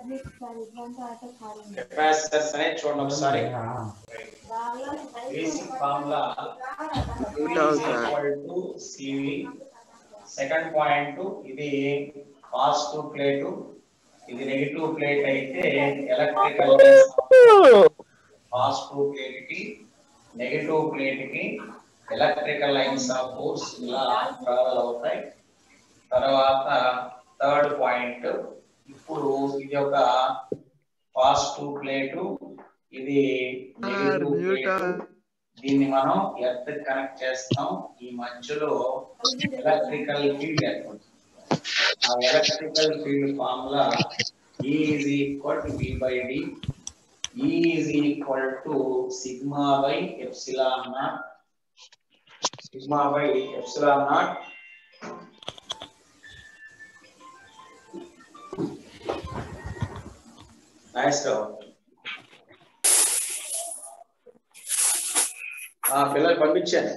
Capacitors అనే చూడండి ఒకసారి. Basic formula CV. Second point ఇది పాజిటివ్ ప్లేట్, ఇది నెగిటివ్ ప్లేట్ అయితే ఎలక్ట్రికల్ పాజిటివ్ ప్లేట్ కి నెగిటివ్ ప్లేట్ కి ఎలక్ట్రికల్ లైన్స్ ఆఫ్ ఫోర్స్ ఇలా ట్రావెల్ అవుతాయి. తర్వాత థర్డ్ పాయింట్, ఇప్పుడు ఇది ఒక పాజిటివ్ ప్లేట్, ఇది నెగిటివ్ ప్లేట్, దీన్ని మనం ఎర్త్ కనెక్ట్ చేస్తాం. ఈ మధ్యలో ఎలక్ట్రికల్ ఫీల్డ్ ఏర్పడుతుంది. ఆ electrical field formula E is equal to V by D. E is equal to sigma by epsilon naught. Sigma by epsilon naught. Nice job. పిల్లలు పంపించాను.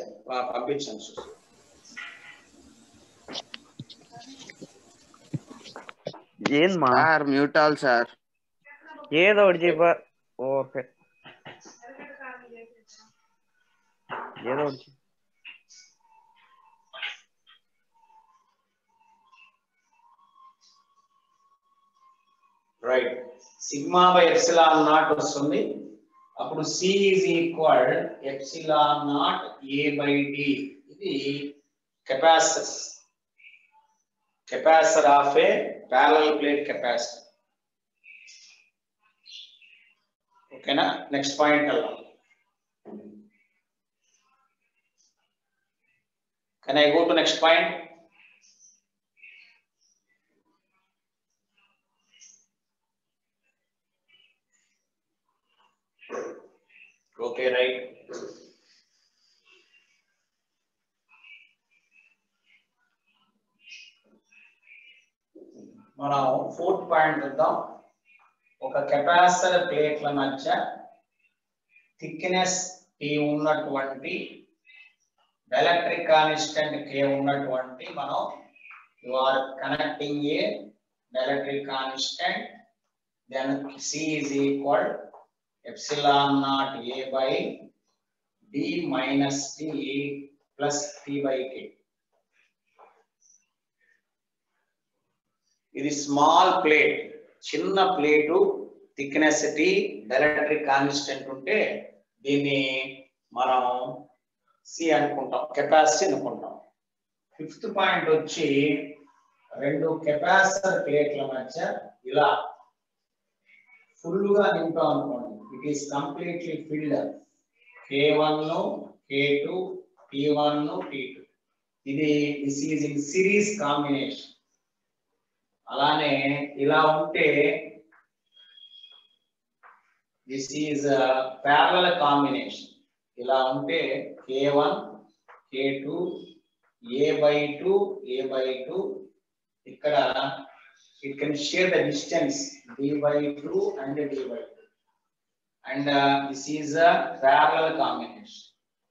ఏం మా సార్ మ్యూటాల్ సార్ ఏదో ఒకటి చెప్ప. ఓకే ఏదో ఒకటి right. Sigma by epsilon naught వస్తుంది. అప్పుడు C is equal epsilon naught A by D. ఇది capacitor of a parallel plate capacitor. ఓకేనా? నెక్స్ట్ పాయింట్ వెళ్దాం. Can I go to next point? Okay, right. మనం ఫోర్త్ పాయింట్ చూద్దాం. ఒక capacitor ప్లేట్ల మధ్య థిక్నెస్ T ఉన్నటువంటి ఎలక్ట్రిక్ కాన్స్టెంట్ K ఉన్నటువంటి మనం you are connecting a electric constant, then C is equal epsilon naught A by D minus T plus T by K. ఇది small plate, చిన్న plate, thickness T, electric constant ఉంటే దీన్ని మనం C అనుకుంటాం, capacity అనుకుంటాం. Fifth point వచ్చి రెండు capacitor ప్లేట్ల మధ్య ఇలా ఫుల్ గా నింపాం అనుకోండి. It is completely filled. K1, K2, T1, T2. This is in series combination. అలానే ఇలా ఉంటే దిస్ ఈజ్ ప్యారలల్ కాంబినేషన్. ఇలా ఉంటే K1, K2, A/2, A/2. ఇక్కడ it can share the distance D/2 and D/2, and this is a parallel combination.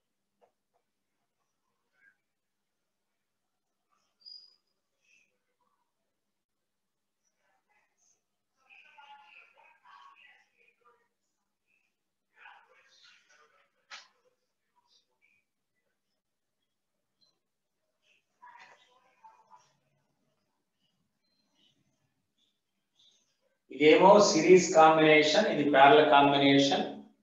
ఇదేమో series combination, ఇది parallel combination.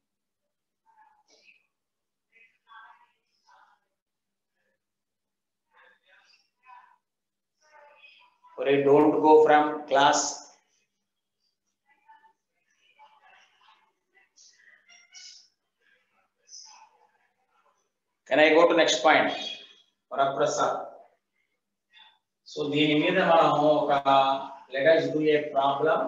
Don't go from class. Can I go to next point? Varaprasad. So దీని మీద మనం ఒక let us do a problem.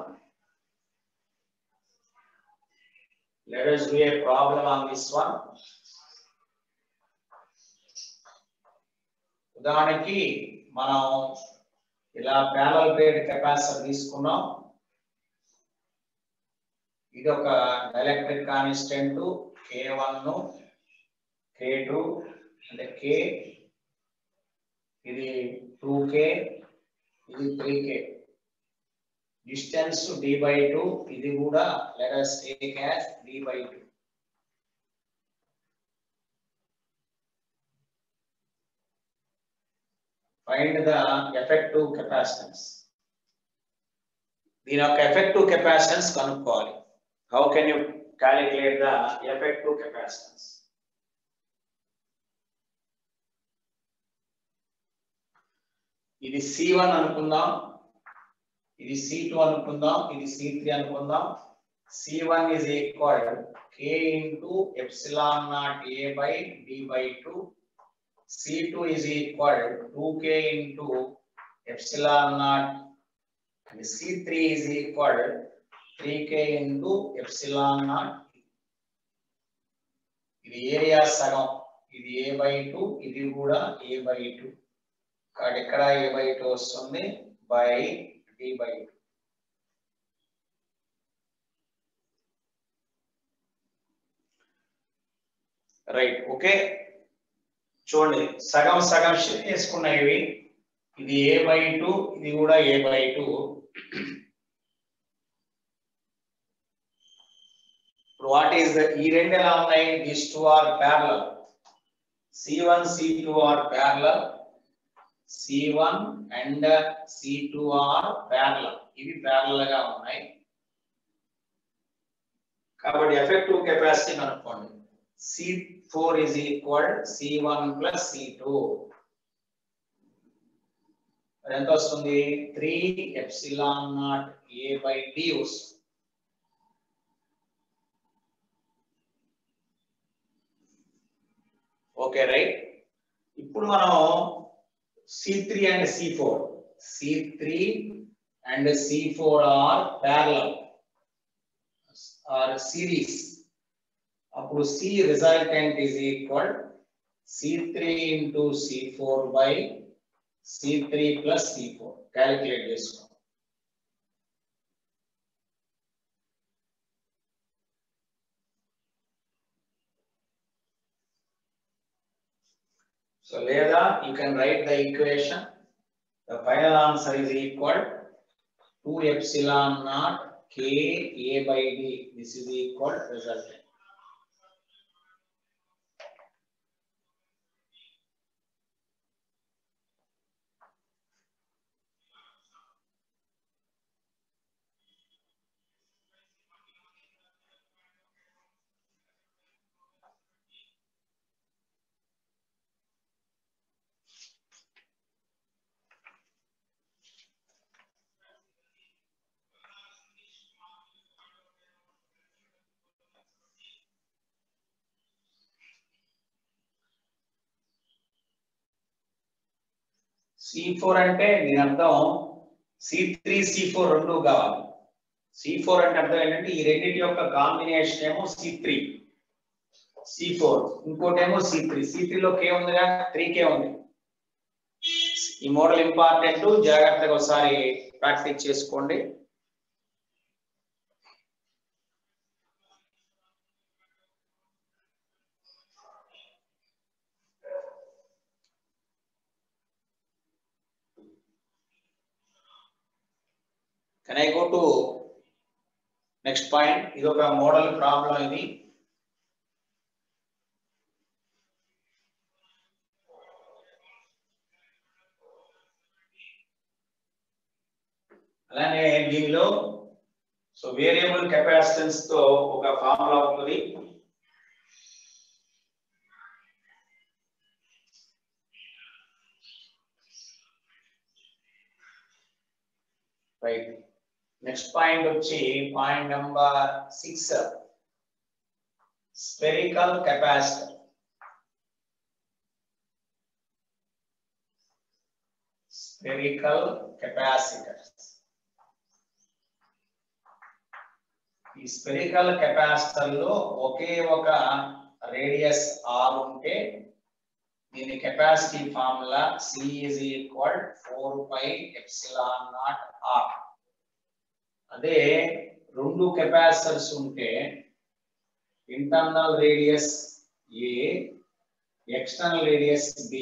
Let us do a problem on this one. ఉదాహరణకి మనం ఇలా parallel plate capacitor తీసుకున్నాం. ఇది ఒక ఎలక్ట్రిక్ కాన్స్టెంట్ K1, K2 అంటే K, ఇది 2K, ఇది 3K. డిస్టెన్స్ d/2 ఇది కూడా let us take as d/2. Find the effective capacitance. దీని యొక్క effective capacitance కనుక్కోవాలి. How can you calculate the effective capacitance? ఇది C1 అనుకుందాం, ఇది C2 అనుకుందాం, ఇది C3 అనుకుందాం. C1 is equal to K into epsilon naught A by D/2. C2 is equal to 2K into epsilon naught, and C3 is equal to 3K into epsilon naught. ఇది area సగం, ఇది A/2, ఇది కూడా A/2. కాబట్టి ఇక్కడ A/2 వస్తుంది by D/2. Right, okay. చూడండి, సగం సగం షేర్ చేసుకున్నాయి. ఇది A/2, ఇది కూడా A/2. ఇప్పుడు వాట్ ఈస్ ద, ఈ రెండు ఎలా ఉన్నాయి? These two are parallel. C1 C2 are parallel, C1 and C2 are parallel. ఇవి ప్యారలల్ గా ఉన్నాయి. కాబట్టి ఎఫెక్టివ్ కెపాసిటీ కనుక్కోండి. C4 is equal C1 plus C2. ఎంత వస్తుంది? 3 epsilon naught A by D వస్తుంది. Okay, right. ఇప్పుడు మనం C3 and C4, C3 and C4 are parallel or series. అప్పుడు C resultant is equal C3 into C4 by C3 plus C4. Calculate చేసుకో. So లేదా you can write the equation. The final answer is equal 2 epsilon naught K A by D. This is equal resultant. C4 అంటే దీని అర్థం C3 C4 రెండు కావాలి. C4 అంటే అర్థం ఏంటంటే ఈ రెండింటి యొక్క కాంబినేషన్ ఏమో C3 C4, ఇంకోటేమో C3. C3 లో K ఉందిగా, 3K ఉంది. ఈ మోడల్ ఇంపార్టెంట్, జాగ్రత్తగా ఒకసారి ప్రాక్టీస్ చేసుకోండి. Can I go to next point? ఇది ఒక మోడల్ ప్రాబ్లం. ఇది అలానే దీనిలో సో వేరియబుల్ కెపాసిటెన్స్ తో ఒక ఫార్ములా ఉంటుంది. రైట్, నెక్స్ట్ పాయింట్ వచ్చి point number 6, spherical capacitor. Spherical capacitor. ఈ స్పెరికల్ కెపాసిటర్ లో ఒకే ఒక రేడియస్ R ఉంటే దీని capacity formula C is equal 4 pi epsilon naught R. అదే రెండు కెపాసిటర్స్ ఉంటే internal radius A, external radius B.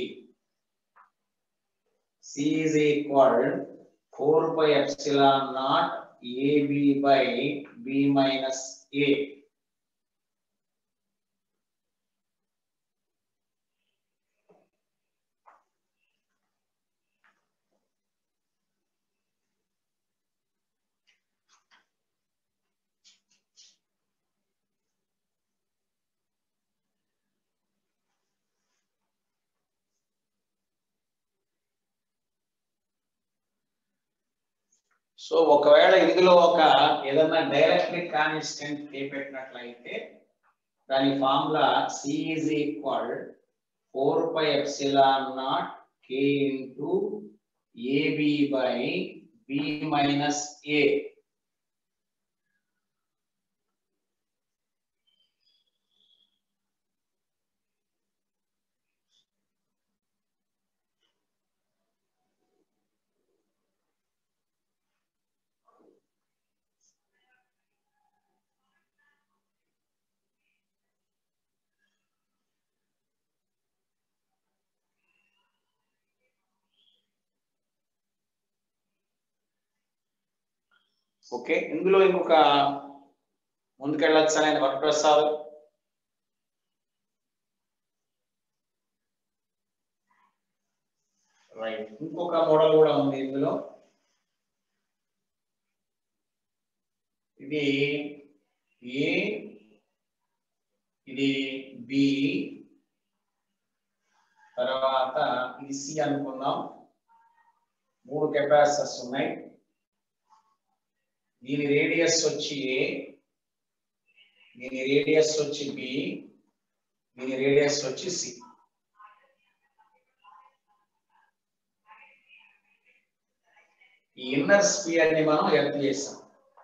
C is equal 4 pi epsilon naught AB by B minus A. So ఒకవేళ ఇందులో ఒక ఏదన్నా డైరెక్ట్లీ కాన్స్టెంట్ K పెట్టినట్లయితే దాని ఫార్ములా C is equal 4 pi epsilon naught K into AB by B minus A. Okay, ఇందులో ఇంకొక ముందుకెళ్ళొచ్చు ఆయన వరప్రసాద్. రైట్, ఇంకొక మోడల్ కూడా ఉంది ఇందులో. ఇది ఏ, ఇది బి, తర్వాత ఇది సి అనుకుందాం. 3 కెపాసిటర్స్ ఉన్నాయి. దీని రేడియస్ వచ్చి ఏ, దీని రేడియస్ వచ్చి బి, దీని రేడియస్ వచ్చి సి. ఈ ఇన్నర్ స్పియర్ ని మనం ఎర్త్ చేసాం.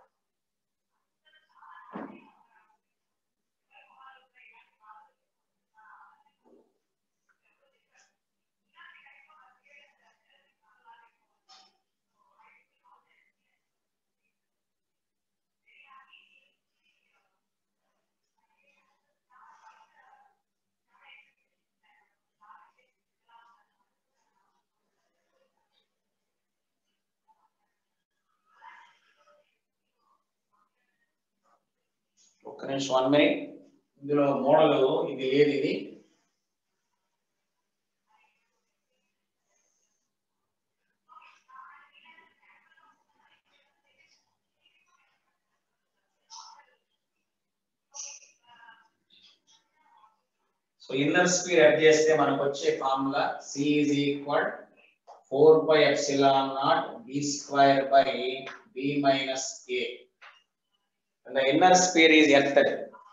ఒక్క నిమిషం, 1 మినిట్. ఇందులో మోడల్ ఇది లేదు, ఇది సో ఇన్నర్ స్పీడ్ యాడ్ చేస్తే మనకు వచ్చే formula C is equal 4 pi epsilon naught B square by B minus A. And the inner speed is earth.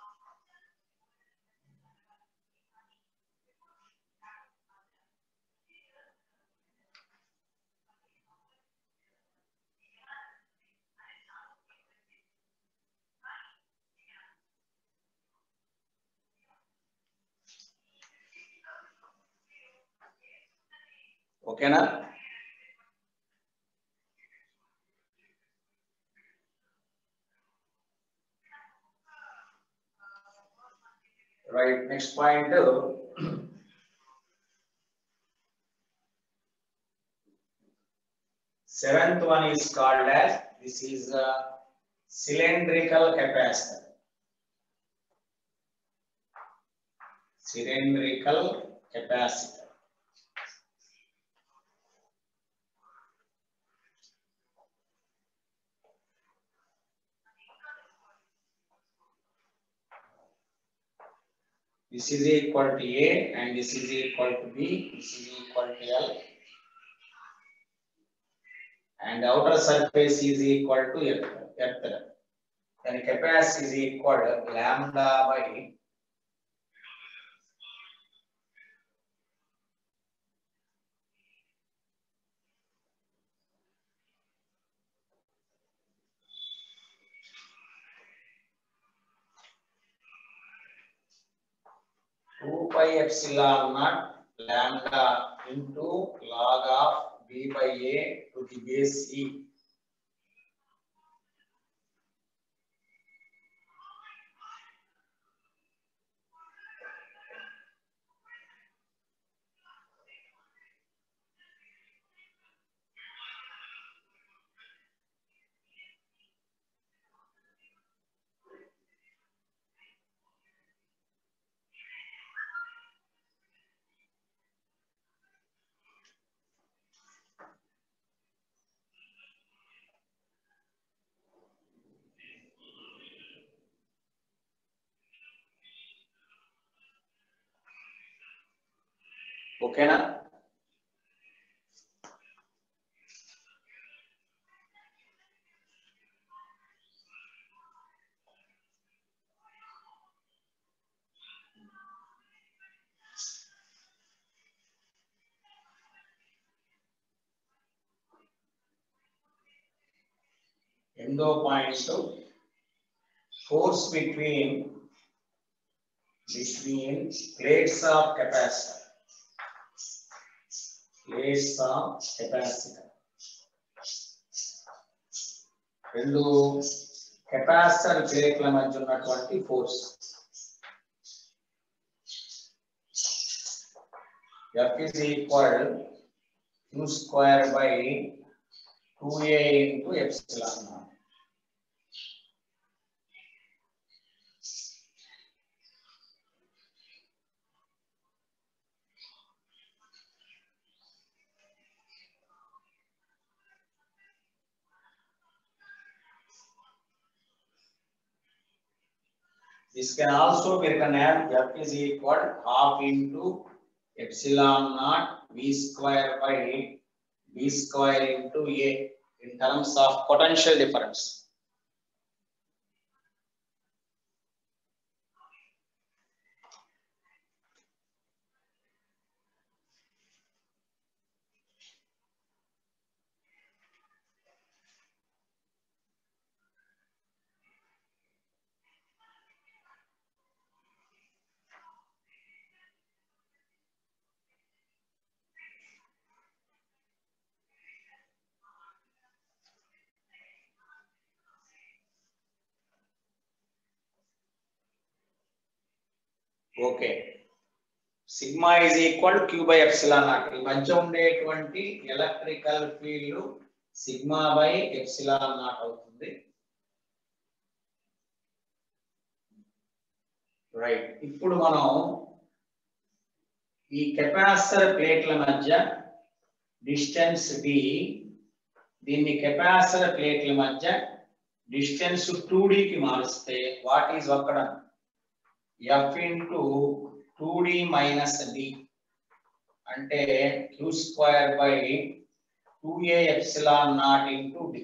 Okay na? Right, next point. Seventh one is called as, this is a cylindrical capacitor. Cylindrical capacitor. This is equal to A and this is equal to B, this is equal to L, and the outer surface is equal to Earth. Then capacity is equal to lambda by pi epsilon naught lambda into log of B by A to the base E. ఓకేనా? ఎందో పాయింట్స్ force between plates of capacitor. Plates of capacitor. రెండు capacitor ప్లేట్ల మధ్య ఉన్నటువంటి force F is equal Q square by 2A into epsilon naught. This can also be written as F is equal half into epsilon naught V square by B square into A in terms of potential difference. Okay. Sigma is equal to Q by epsilon naught. ఈ మధ్య ఉండేటువంటి electrical field sigma by epsilon naught అవుతుంది. Right. ఇప్పుడు మనం ఈ capacitor ప్లేట్ల మధ్య distance d, దీన్ని కెపాసిటర్ ప్లేట్ల మధ్య డిస్టెన్స్ 2d కి మారిస్తే what is work done? F into 2d minus d అంటే Q square by 2A epsilon naught into d.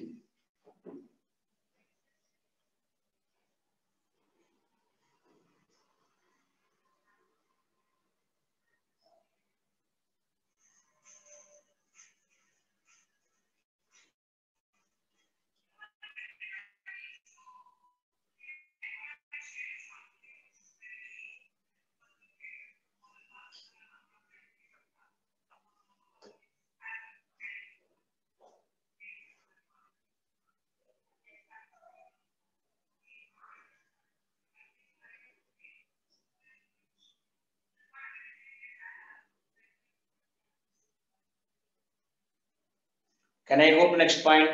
Can I go to next point?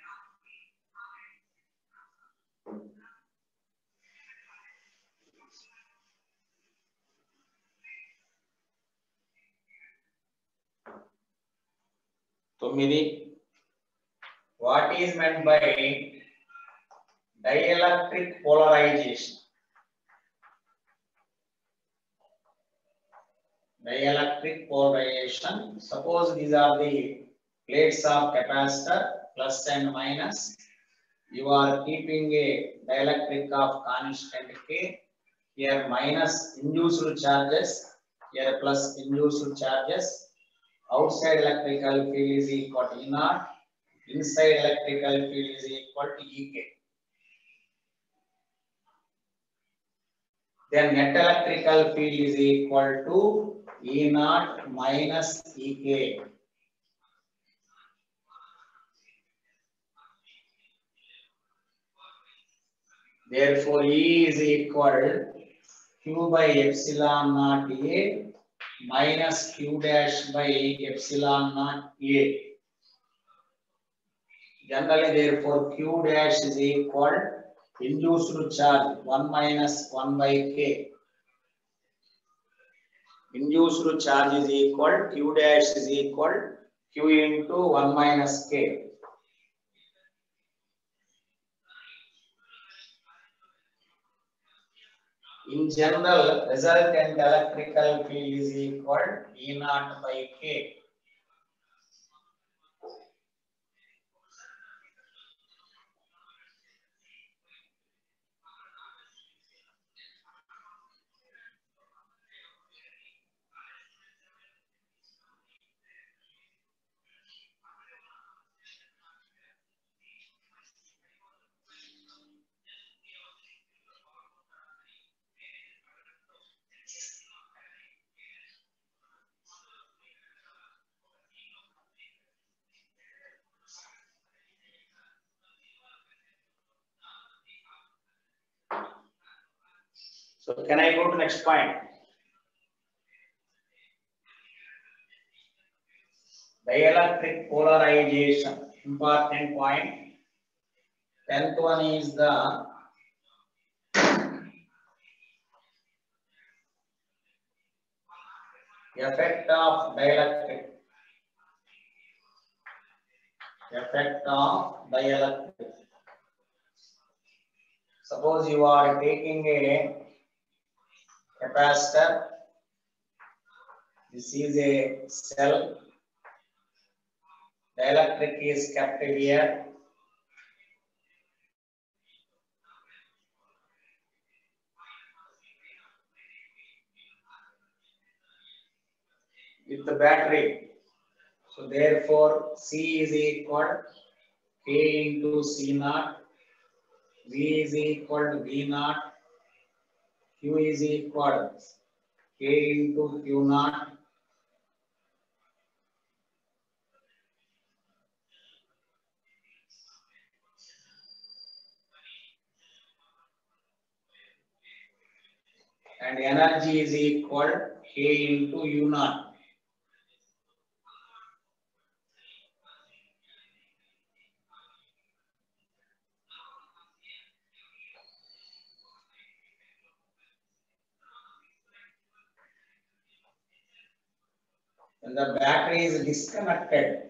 What is meant by dielectric polarization? Dielectric polarization. Suppose these are the plates of capacitor plus and minus. You are keeping a dielectric of constant K. Here minus induced charges, here plus induced charges. Outside electrical field is equal to E naught. Inside electrical field is equal to Ek. Then net electrical field is equal to E naught minus Ek. Therefore, E is equal Q by epsilon naught A minus Q dash by epsilon naught A. Generally, therefore, Q dash is equal induced charge 1 minus 1 by K. Induced charge is equal Q dash is equal Q into 1 minus K. In general, resultant electrical field is equal E naught by K. So can I go to next point? Dielectric polarization, important point. 10th one is the effect of dielectric. Effect of dielectric. Suppose you are taking a capacitor. This is a cell. Dielectric is kept here. With the battery. So therefore, C is equal K into C naught. V is equal to V naught. Q is equal K into Q naught. And energy is equal K into U naught. When the battery is disconnected,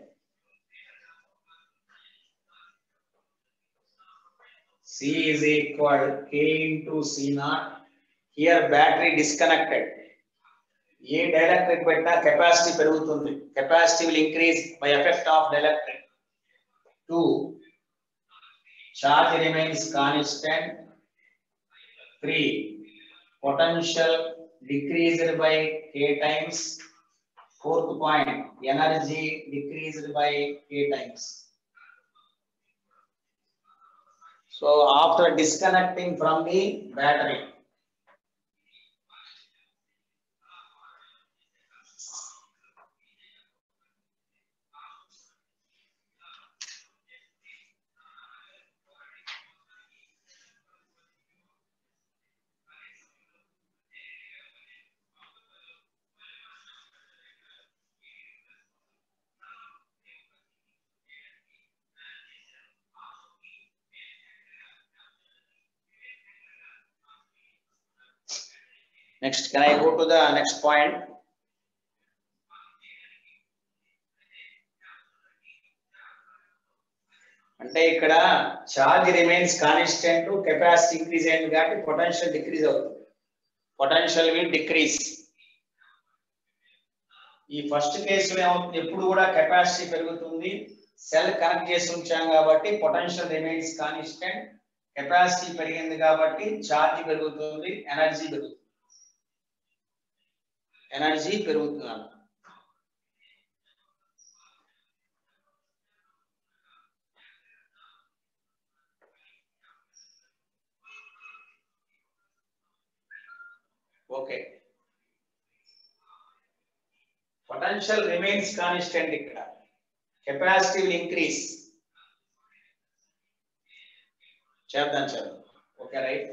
C is equal K into C naught. Here battery disconnected. A dielectric beta capacity perugutundi. Capacity will increase by effect of dielectric. 2. Charge remains constant. 3. Potential decreased by K times. 4th point, energy decreased by K times. So after disconnecting from the battery, next, can I go to the next point? అంటే ఇక్కడ charge remains constant, capacity increase అయింది కాబట్టి potential decrease అవుతుంది. Potential will decrease. ఈ first కేసులో ఏమవుతుంది, ఎప్పుడు కూడా కెపాసిటీ పెరుగుతుంది, సెల్ కనెక్ట్ చేసి ఉంచాం కాబట్టి పొటెన్షియల్ రిమైన్స్ కాన్స్టెంట్, కెపాసిటీ పెరిగింది కాబట్టి ఛార్జ్ పెరుగుతుంది, ఎనర్జీ పెరుగుతుంది. ఎనర్జీ పెరుగుతుంది. ఓకే, పొటెన్షియల్ రిమైన్స్ కాన్స్టెంట్, ఇక్కడ కెపాసిటీ విల్ ఇంక్రీజ్. చేద్దాం. Okay, right.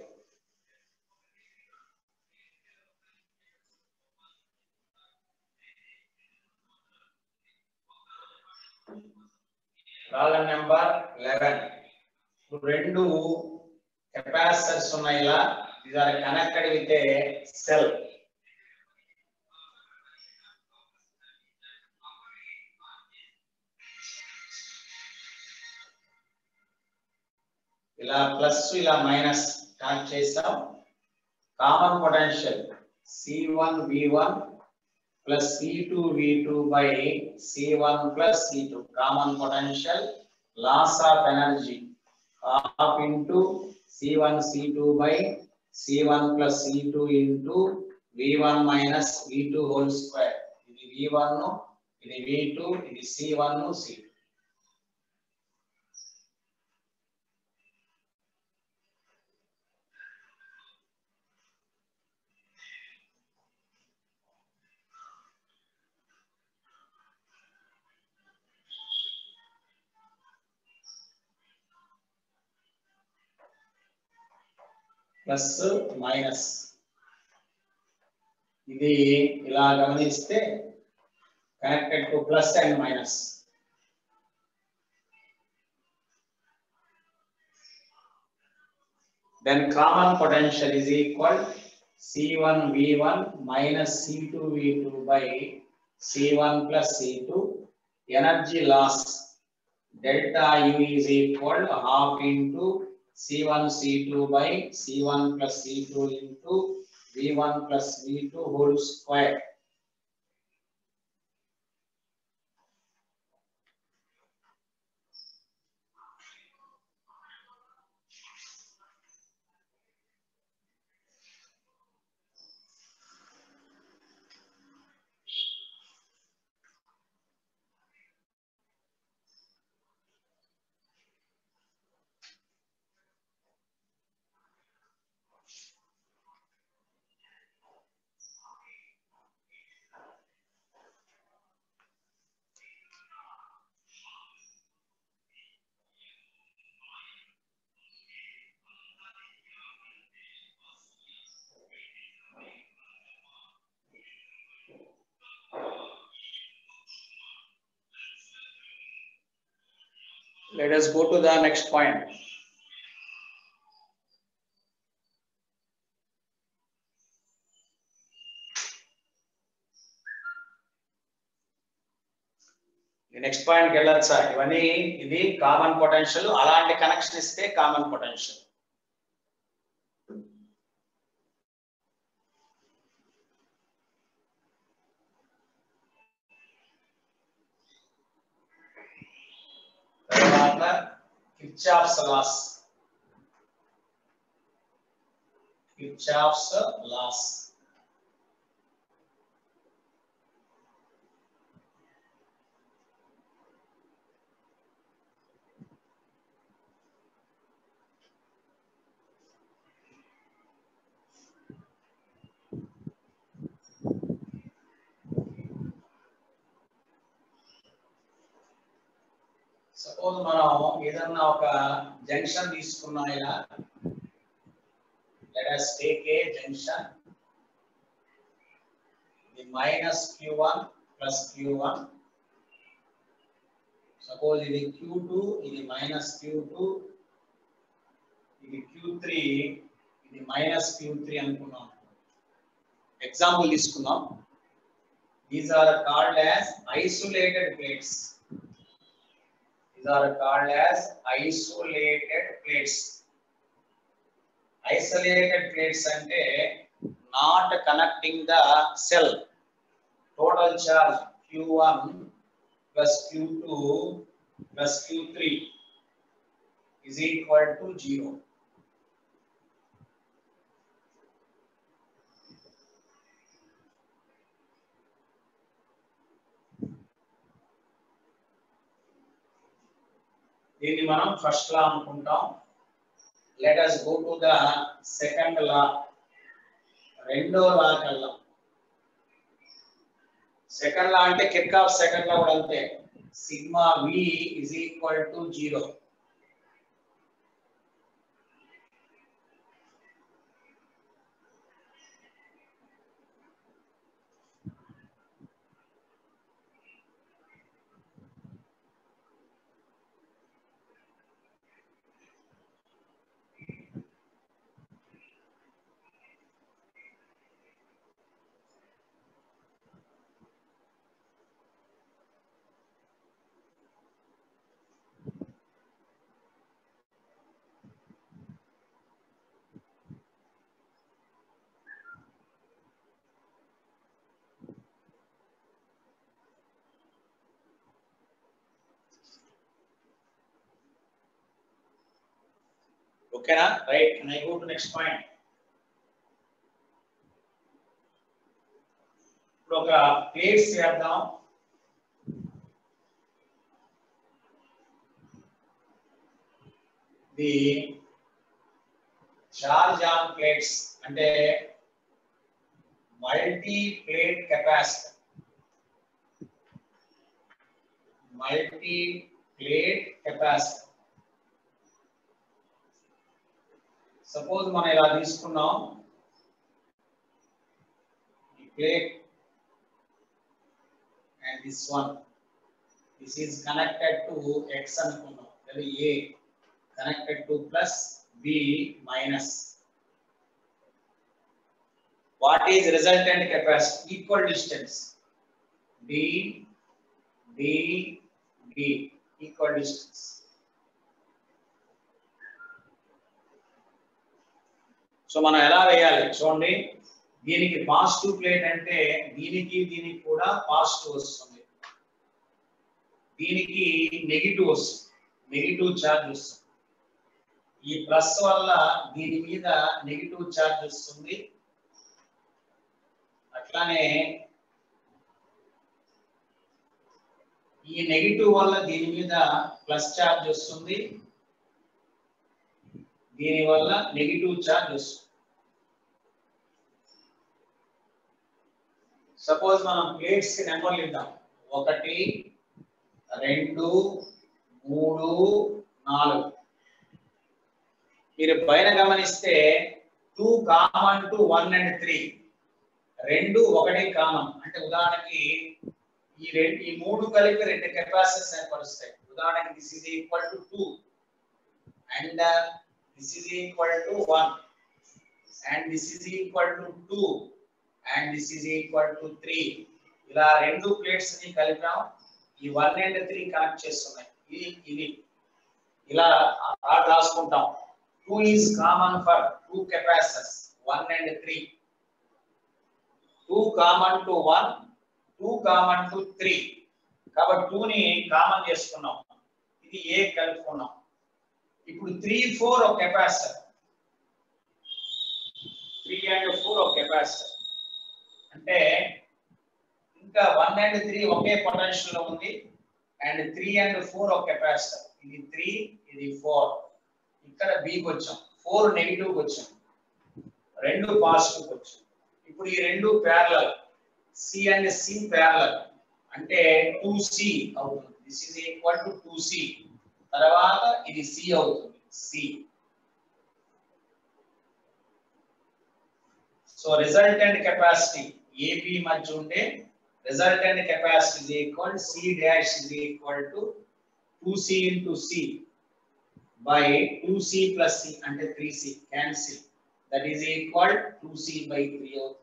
Problem number 11. రెండు కెపాసిటర్స్ ఉన్నాయి, ఇలా these are connected with a cell. ఇలా ప్లస్ ఇలా మైనస్ కనెక్ట్ చేస్తాం. Common potential C1V1 plus C2V2 by C1 plus C2. Common potential, loss of energy half into C1 C2 by C1 plus C2 into V1 minus V2 whole square. ఇది V1, ఇది V2, ఇది C1, C2. Plus minus ఇది ఇలా గమనిస్తే connected to plus and minus. Then common potential is equal C1V1 minus C2V2 by C1 plus C2. Energy loss delta U is equal half into C1 C2 by C1 plus C2 into V1 plus V2 whole square. Let us go to the next point. Next point వెళ్ళొచ్చా? ఇవన్నీ ఇది common potential, అలాంటి connection ఇస్తే common potential. తర్వాత Kirchhoff's laws. Kirchhoff's laws suppose మనం ఏదన్నా ఒక junction తీసుకున్నా, ఇలా let us take a junction, the minus Q1 plus Q1, suppose ఇది Q2, ఇది minus Q2, ఇది Q3, ఇది minus Q3 అనుకున్నాం. ఎగ్జాంపుల్ తీసుకుందాం. These are called as isolated plates. These are called as isolated plates. Isolated plates అంటే not connecting the cell. Total charge Q1 plus Q2 plus Q3 is equal to 0. దీన్ని మనం first లా అనుకుంటాం. Let us go to the second law. రెండో లా కల్లా. Second లా అంటే Kirchhoff second law కూడా అంతే. Sigma V is equal to 0. ఓకేనా? రైట్. Can I go to next point? ఇప్పుడు ఒక ప్లేట్స్ వేద్దాం. ది చార్జ్ ఆన్ ప్లేట్స్ అంటే multi plate capacitor. Multi plate capacitor. Suppose మనం ఇలా తీసుకున్నాం ఈ plate and this one. This is connected to X అనుకున్నాం. అది A connected to plus B minus. What is resultant capacity? Equal distance. D D D equal distance. So మనం ఎలా వేయాలి చూడండి. దీనికి పాజిటివ్ ప్లేట్ అంటే దీనికి కూడా పాజిటివ్ వస్తుంది, దీనికి నెగిటివ్ వస్తుంది, నెగిటివ్ ఛార్జ్ వస్తుంది. ఈ ప్లస్ వల్ల దీని మీద నెగిటివ్ ఛార్జ్ వస్తుంది, అట్లానే ఈ నెగిటివ్ వల్ల దీని మీద ప్లస్ ఛార్జ్ వస్తుంది, దీని వల్ల నెగిటివ్ ఛార్జ్ వస్తుంది. సపోజ్ మనం ప్లేట్స్ కి నెంబర్లు ఇద్దాం. 1 2 3 4. మీరు పైన గమనిస్తే 2 కామన్ టు 1 and 3. 2 1 కామన్ అంటే ఉదాహరణకి ఈ మూడు కలిపి రెండు కెపాసిటర్స్ ఏర్పరుస్తాయి. ఉదాహరణకి this is equal to 2 and this is equal to 1 and this is equal to 2 and this is equal to 3. ఇలా రెండు ప్లేట్స్ ని కలిపాం, ఈ 1 and 3 కనెక్ట్ చేస్తున్నాయి. ఇది ఇలా రాసుకుంటాం. 2 is common for two capacitors 1 and 3. 2 common to 1, 2 common to 3. కాబట్టి 2 ని కామన్ చేసుకున్నాం, ఇది A కలుపుకున్నాం. ఇప్పుడు 3 4 ఒక కెపాసిటర్, 3 and 4 ఒక కెపాసిటర్. అంటే ఇంకా 1 and 3 ఒకే పొటెన్షియల్ లో ఉంది అండ్ 3 and 4 ఒక కెపాసిటర్. ఇది 3 ఇది 4. ఇక్కడ B కి వచ్చాం, 4 నెగటివ్ కి వచ్చాం, 2 పాజిటివ్ కి వచ్చాం. ఇప్పుడు ఈ రెండు parallel, C and C parallel అంటే 2C అవుతుంది. This is equal to 2C. తర్వాత ఇది C అవుతుంది, C. So resultant capacity AB మధ్య ఉండే resultant capacity is equal C dash is equal to 2C into C by 2C plus C అంటే 3C cancel. That is equal 2C by 3 అవుతుంది.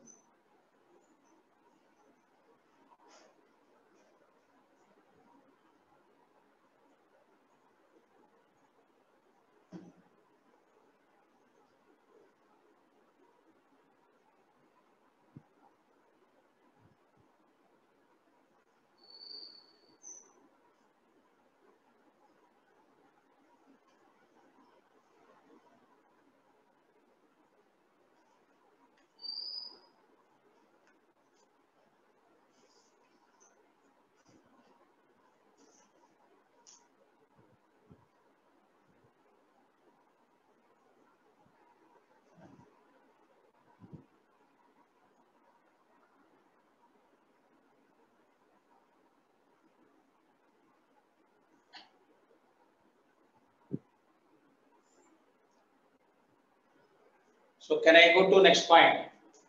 So can I go to next point?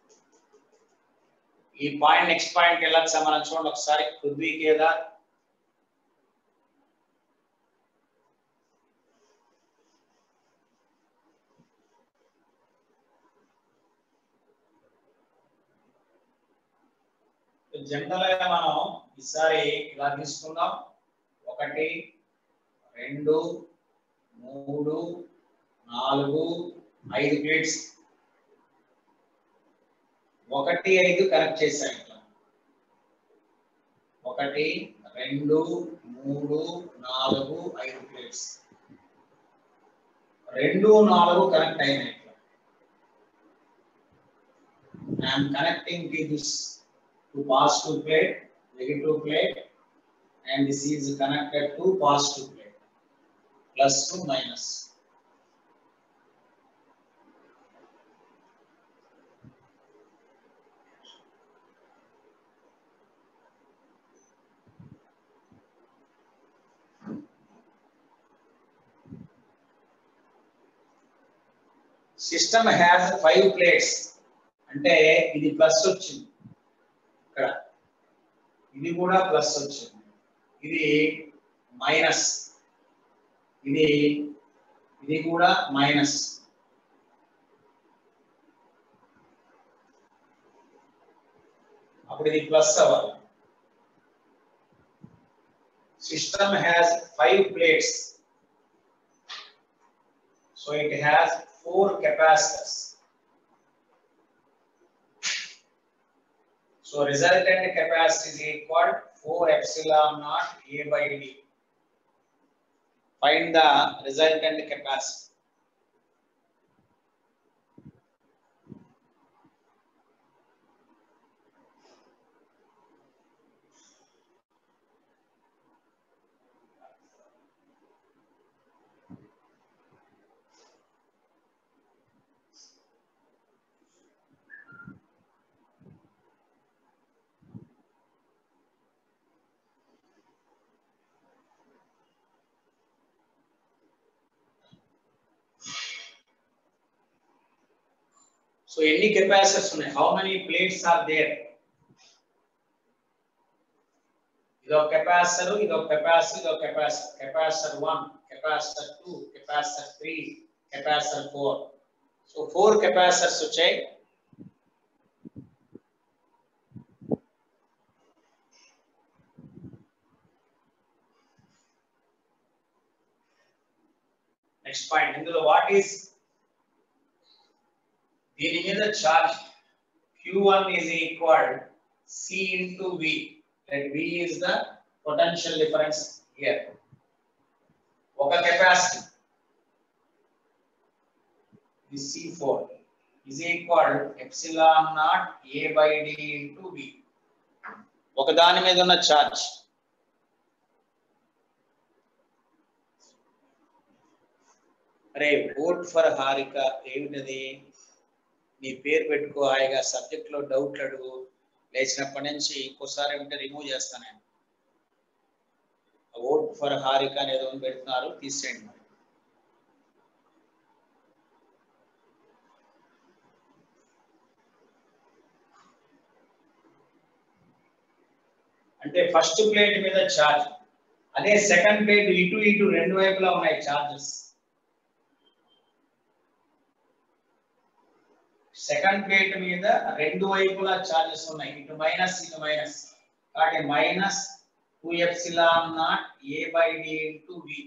ఈ point next point వెళ్ళొచ్చా మనం చూడండి ఒకసారి. Prithvi Kedar general గా మనం ఈసారి ఇలా తీసుకుందాం. 1 2 3 4 5 ప్లేట్స్ 1 5 కనెక్ట్ చేశాం. ఇట్లా 1 2 3 4 5 ప్లేట్స్. 2 4 కనెక్ట్ అయినాయి. I am connecting this to positive plate, negative plate, and this is connected to positive plate, plus to minus. System has 5 plates. అంటే ఇది ప్లస్ వచ్చింది, ఇక్కడ ఇది కూడా ప్లస్ వచ్చింది, ఇది మైనస్, ఇది కూడా మైనస్. అప్పుడు ఇది ప్లస్ అవ్వాలి. System has 5 plates, so it has 4 capacitors. So resultant capacity is equal 4 epsilon naught A by D. Find the resultant capacity. So any capacitors ఉన్నాయి, how many plates are there? ఇదో capacitor, ఇదో capacitor, ఇదో capacitor. Capacitor 1, capacitor 2, capacitor 3, capacitor 4. So 4 capacitors వచ్చాయి. Next point, ఇందులో what is, దీని మీద charge Q1 is equal C into V. Let V is the potential difference here. ఒక capacity this C4 is equal epsilon naught A by D into V. ఒక దాని మీద ఉన్న charge. అరే vote for Harika ఏమిటది? నీ పేరు పెట్టుకో, హాయిగా సబ్జెక్ట్ లో డౌట్లు అడుగు, లేచినప్పటి నుంచి ఇంకోసారి ఉంటే రిమూవ్ చేస్తాను నేను. ఓట్ ఫర్ హారిక అనేది ఏదో పెడుతున్నారు, తీసేయండి మరి. అంటే ఫస్ట్ ప్లేట్ మీద ఛార్జ్, అదే సెకండ్ ప్లేట్ ఇటు ఇటు రెండు వైపులా ఉన్నాయి ఛార్జెస్. సెకండ్ ప్లేట్ మీద రెండు వైపులా ఛార్జెస్ ఉన్నాయి, ఇటు మైనస్ ఇటు మైనస్. కాబట్టి minus 2 epsilon naught A by D into V.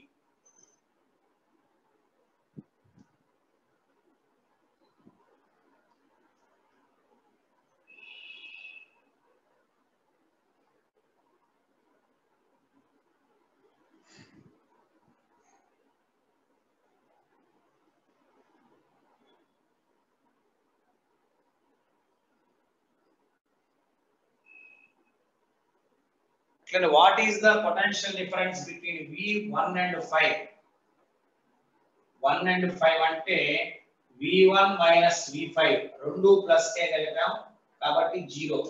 What is the potential difference between V1 and 5? 1 and 5 అంటే V1 minus V5 రెండు ప్లస్ చేయగలిగాం కాబట్టి 0.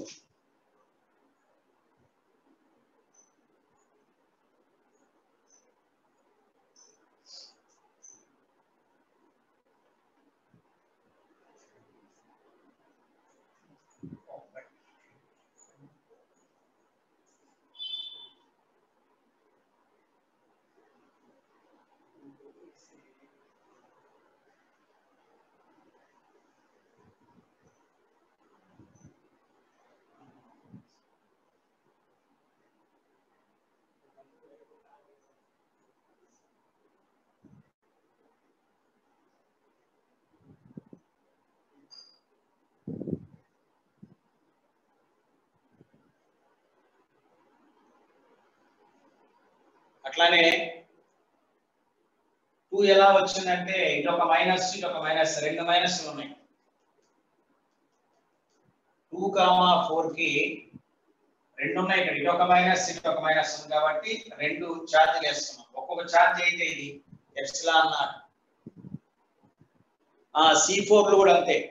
అట్లానే 2 ఎలా వచ్చిందంటే ఇదొక మైనస్ ఇదొక మైనస్, రెండు మైనస్లు ఉన్నాయి. 2, 4 కి రెండు ఉన్నాయి ఇక్కడ, ఇదొక మైనస్ ఇదొక మైనస్ ఉంది కాబట్టి రెండు ఛార్జీలు వేస్తున్నాం. ఒక్కొక్క ఛార్జ్ అయితే ఇది ఎప్సిలాన్ నాట్. C4 లో కూడా అంతే.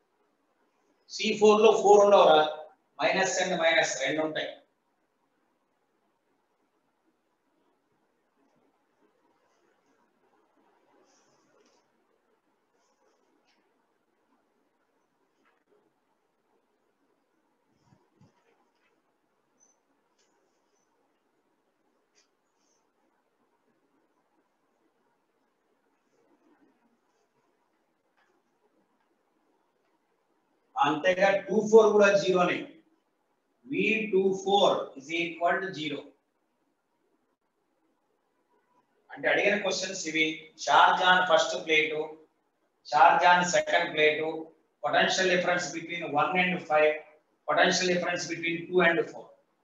C4 లో 4 ఉండవురా, మైనస్ అండ్ మైనస్ రెండు ఉంటాయి. అంతేగా 24 కూడా జీరోనే. V24 = 0. అంటే అడిగిన క్వశ్చన్స్ ఇవి. Charge on first plate, charge on second plate, potential difference between 1 and 5, potential difference between 2 and 4.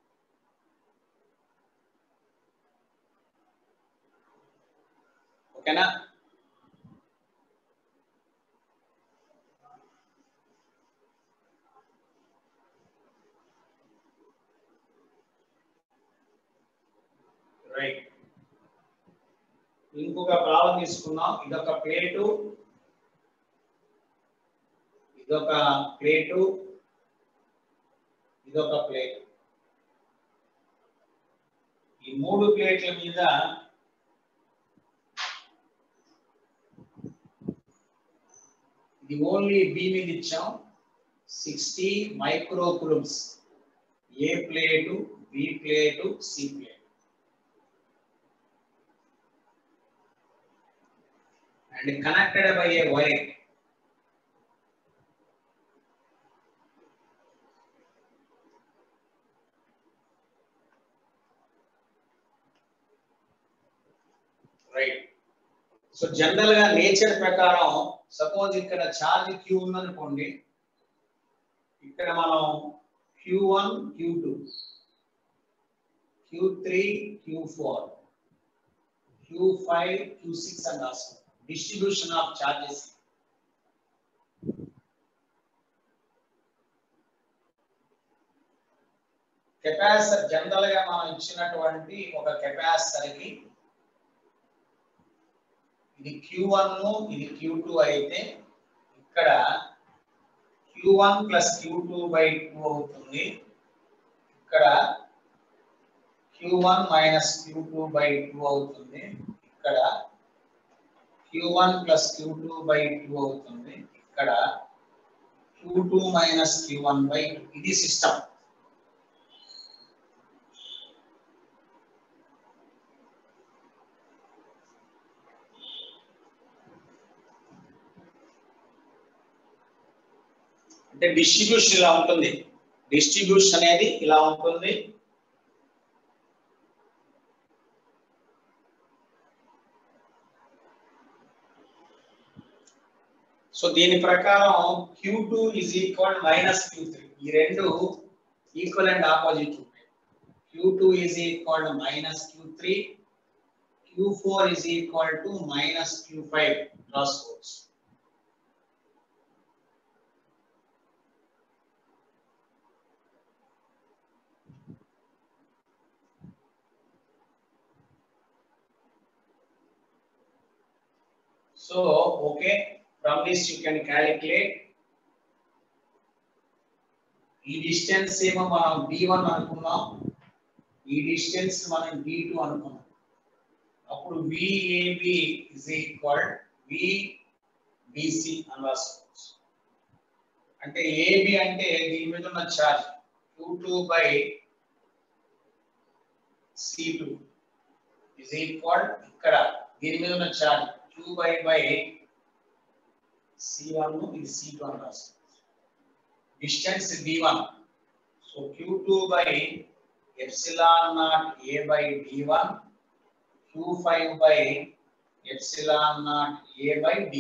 ఓకేనా? రైట్. ఇంకొక ప్రాబ్లం తీసుకుందాం. ఇదొక ప్లేటు, ఇదొక ప్లేటు, ఇదొక ప్లేట్. ఈ మూడు ప్లేట్ల మీద ఇది ఓన్లీ బి మీద ఇచ్చాం 60 micro coulombs. A plate, B plate, C plate. and connected by a wire. Right. So general గా నేచర్ ప్రకారం సపోజ్ ఇక్కడ ఛార్జ్ Q ఉందనుకోండి, ఇక్కడ మనం Q1, Q2, Q3, Q4, Q5, Q6 and also distribution of charges. Capacitor general గా మనం ఇచ్చినటువంటి ఒక కెపాసిటర్ కి ఇది Q1 ఇది Q2 అయితే ఇక్కడ Q1 + Q2/2 అవుతుంది. ఇక్కడ Q1 - Q2/2 అవుతుంది. ఇక్కడ Q1 + Q2/2 అవుతుంది. ఇక్కడ Q2 - Q1/2. ఇది సిస్టమ్. అంటే డిస్ట్రిబ్యూషన్ ఇలా ఉంటుంది. డిస్ట్రిబ్యూషన్ అనేది ఇలా ఉంటుంది. సో దీని ప్రకారం Q2 = -Q3. ఈ రెండు ఈక్వల్ అండ్ ఆపోజిట్ ఉంటాయి. Q2 = -Q3, Q4 = -Q5 రాసుకోవచ్చు. So okay, from this you can calculate. ఈ డిస్టెన్స్ ఏమో మనం d1 అనుకున్నాం, ఈ డిస్టెన్స్ మనం d2 అనుకున్నాం. అప్పుడు VAB = VBC అని రాసుకోవచ్చు. అంటే AB అంటే దీని మీద ఉన్న ఛార్జ్ Q2/C2 ఇక్కడ దీని మీద ఉన్న ఛార్జ్ Q/C1, ఇది C2 అని రాసుకోవచ్చు. Distance d1. సో Q2/ε0A/d1, Q5/ε0A/d2.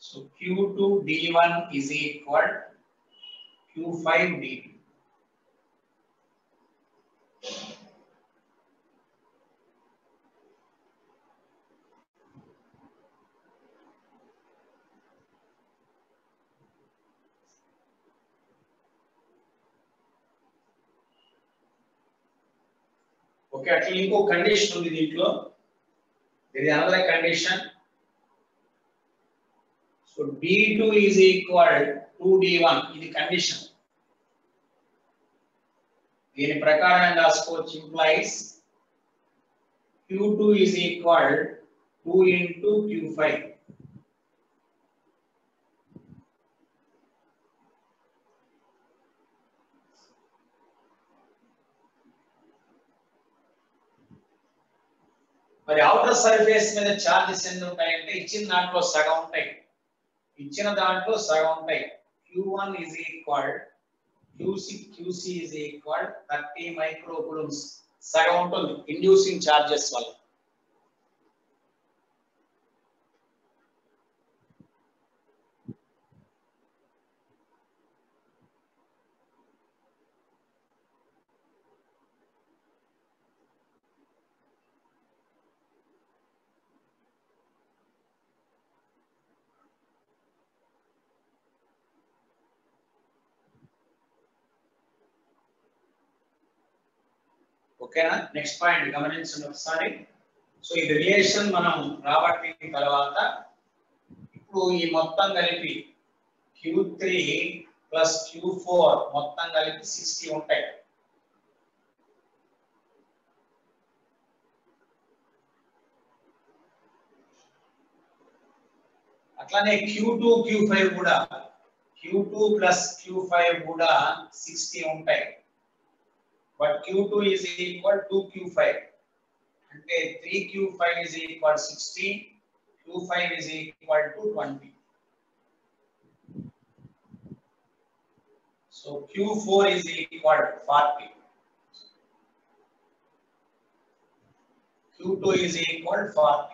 So Q2 D1 is equal Q5 D2. Okay, అట్లా ఇంకో కండిషన్ ఉంది దీంట్లో. ఇది అనదర్ కండిషన్. సో D2 is equal to D1, ఇది కండిషన్. దీని ప్రకారం రాసుకోవచ్చు. Implies Q2 is equal 2 into Q5. మరి అవుటర్ సర్ఫేస్ మీద చార్జెస్ ఎన్ని ఉంటాయంటే ఇచ్చిన దాంట్లో సగం ఉంటాయి. Q1 is equal QC is equal 30 మైక్రోకూలుంబ్స్ సగం ఉంటుంది ఇండ్యూసింగ్ చార్జెస్ వల్ల. ఓకేనా? నెక్స్ట్ పాయింట్ గమనించండి ఒకసారి. సో ఈ రిలేషన్ మనం రాబట్టిన తర్వాత ఇప్పుడు ఈ మొత్తం కలిపి Q3 ప్లస్ Q4 మొత్తం కలిపి 60 ఉంటాయి. అట్లానే Q2 Q5 కూడా Q2 ప్లస్ Q5 కూడా 60 ఉంటాయి. But Q2 is equal to Q5. అంటే 3Q5 is equal 60, Q5 is equal to 20. So Q4 is equal to 40. Q2 is equal to 40.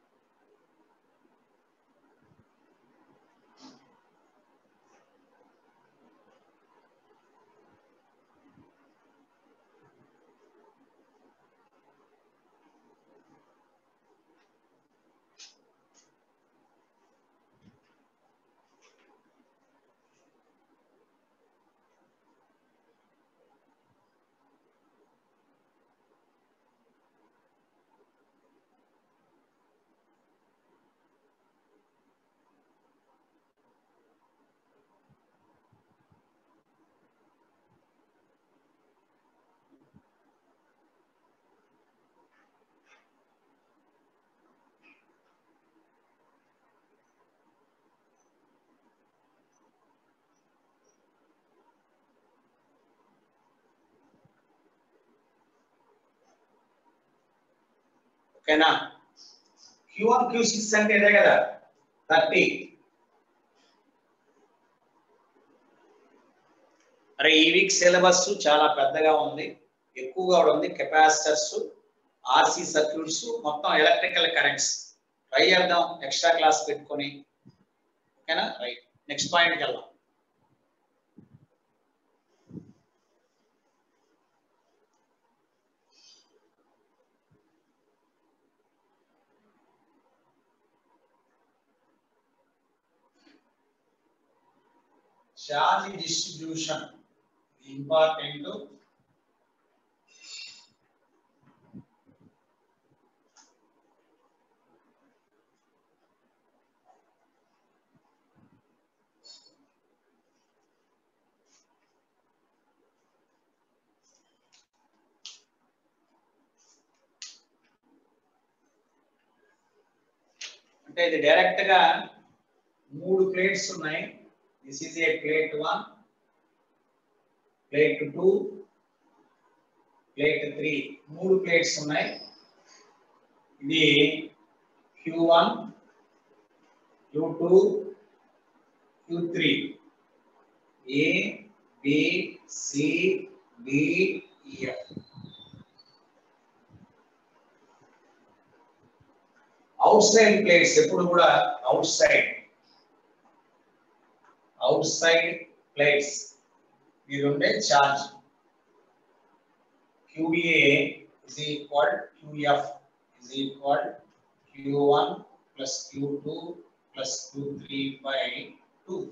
ఓకేనా? Q1 Q6 అంటే ఇదే కదా 30. అరే ఈ వీక్ సిలబస్ చాలా పెద్దగా ఉంది, ఎక్కువగా ఉంది. కెపాసిటర్స్, ఆర్సి సర్క్యూట్స్, మొత్తం ఎలక్ట్రికల్ కరెంట్స్ ట్రై చేద్దాం ఎక్స్ట్రా క్లాస్ పెట్టుకొని. ఓకేనా? రైట్, నెక్స్ట్ పాయింట్కి వెళ్దాం. Charge distribution important. అంటే ఇది డైరెక్ట్ గా 3 ప్లేట్స్ ఉన్నాయి. This is a plate 1, plate 2, plate 3. 3 plates ఉన్నాయి. ఇది Q1, Q2, Q3, A, B, C, D, E, F. Outside plates ఎప్పుడు కూడా outside outside plates మీద ఉండే ఛార్జ్ QA is equal QF is equal Q1 plus Q2 plus Q3 by 2.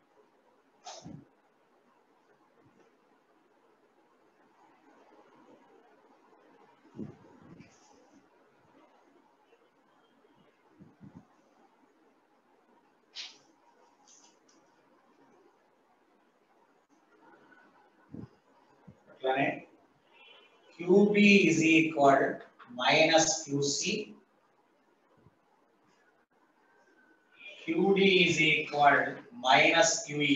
QB is equal minus QC. QD is equal minus QE.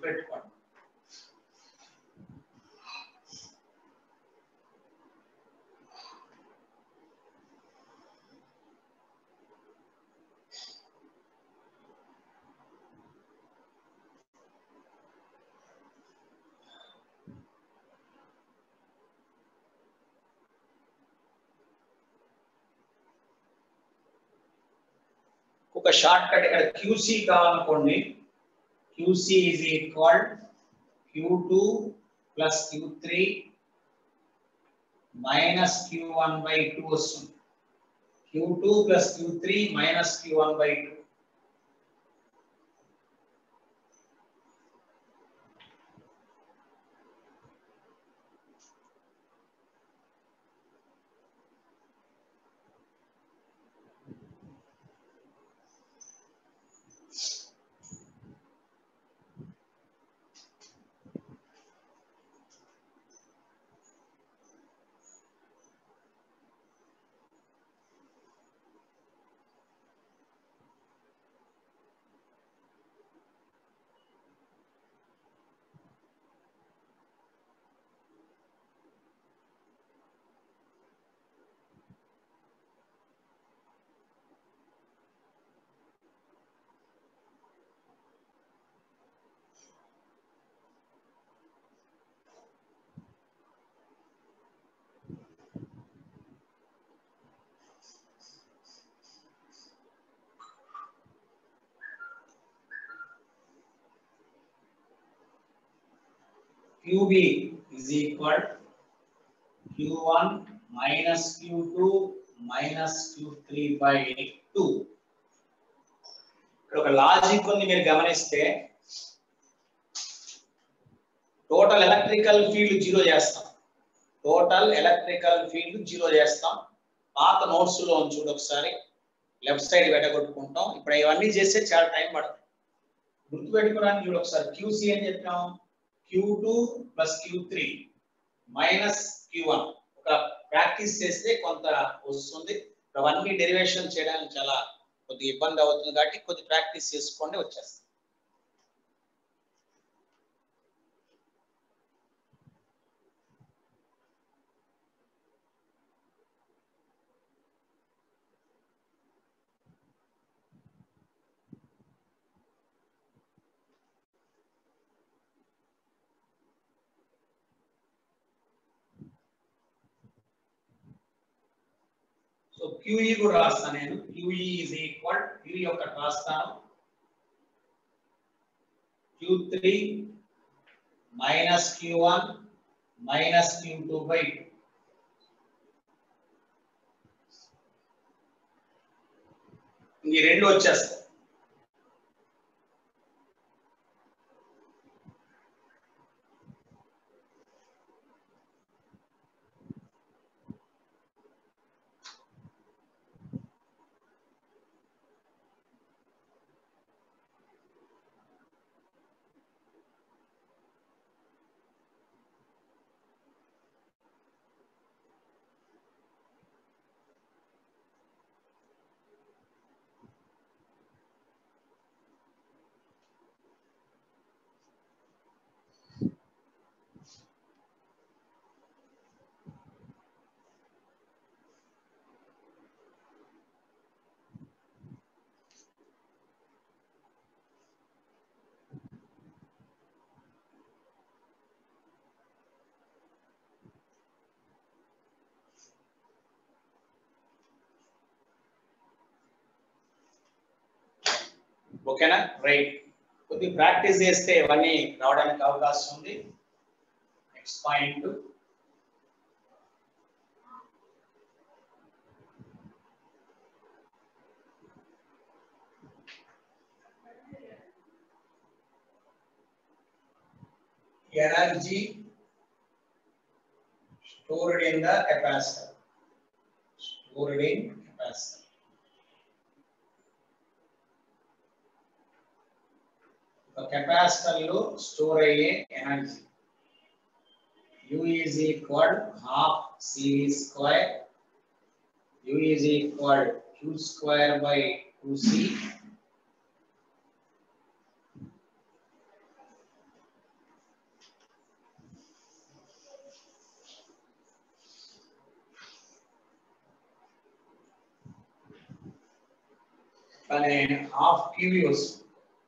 ఒక shortcut ఇక్కడ QC కావాలనుకోండి QC is equal Q2 plus Q3 minus Q1 by 2 వస్తుంది Q2 plus Q3 minus Q1 by 2. QB is equal Q1 minus Q2 minus Q3 by 2. ఇక్కడ ఒక logic ఉంది మీరు గమనిస్తే total electrical field zero చేస్తాం పాత నోట్స్ లో చూడు ఒకసారి లెఫ్ట్ సైడ్ పెట్టగొట్టుకుంటాం ఇప్పుడు ఇవన్నీ చేస్తే చాలా టైం పడుతుంది గుర్తు పెట్టుకోవడానికి చూడు ఒకసారి QC అని చెప్పాం Q2 plus Q3 minus Q1 ఒక ప్రాక్టీస్ చేస్తే కొంత వస్తుంది అవన్నీ డెరివేషన్ చేయడానికి చాలా కొద్దిగా ఇబ్బంది అవుతుంది కాబట్టి కొద్ది ప్రాక్టీస్ చేసుకోండి వచ్చేస్తుంది సో QE కూడా రాస్తాను నేను QE is equal QE యొక్క రాస్తాను Q3 minus Q1 minus Q2 by 2. ఈ రెండు వచ్చేస్తాయి ఓకేనా రైట్ కొద్ది ప్రాక్టీస్ చేస్తే ఇవన్నీ రావడానికి అవకాశం ఉంది. Next point, energy stored in the capacitor. Stored in capacitor. Capacitor లో స్టోర్ అయ్యే energy U is equal half CV square. U is equal Q square by 2C. కానీ half QV వస్తుంది.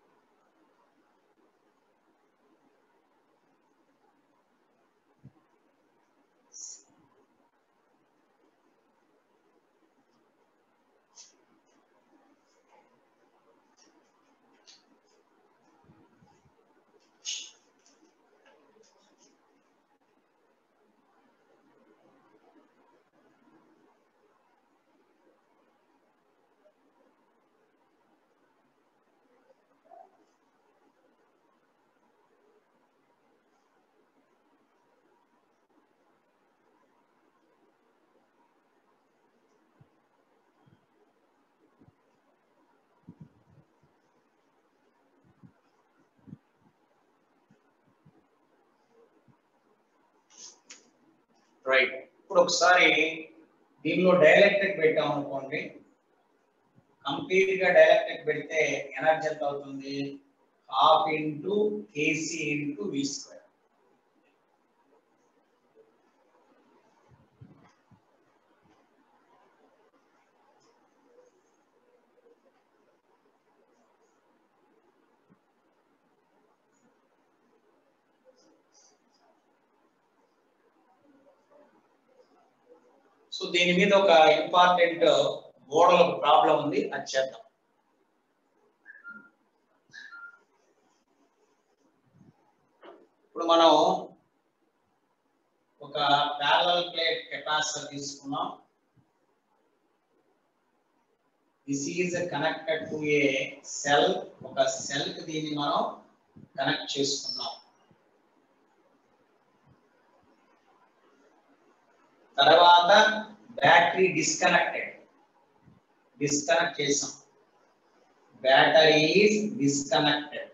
రైట్, ఇప్పుడు ఒకసారి దీనిలో డైఎలక్ట్రిక్ పెట్టాం అనుకోండి. కంప్లీట్ గా డైఎలక్ట్రిక్ పెడితే ఎనర్జీ ఎంత అవుతుంది? Half into KC into V square. So దీని మీద ఒక ఇంపార్టెంట్ మోడల్ ప్రాబ్లం ఉంది, అది చేద్దాం. ఇప్పుడు మనం ఒక ప్యారలల్ ప్లేట్ కెపాసిటర్ తీసుకున్నాం. This is connected to a cell. ఒక సెల్ కి దీన్ని మనం కనెక్ట్ చేసుకున్నాం. తర్వాత బ్యాటరీ డిస్కనెక్ట్ చేసాం. Battery is disconnected.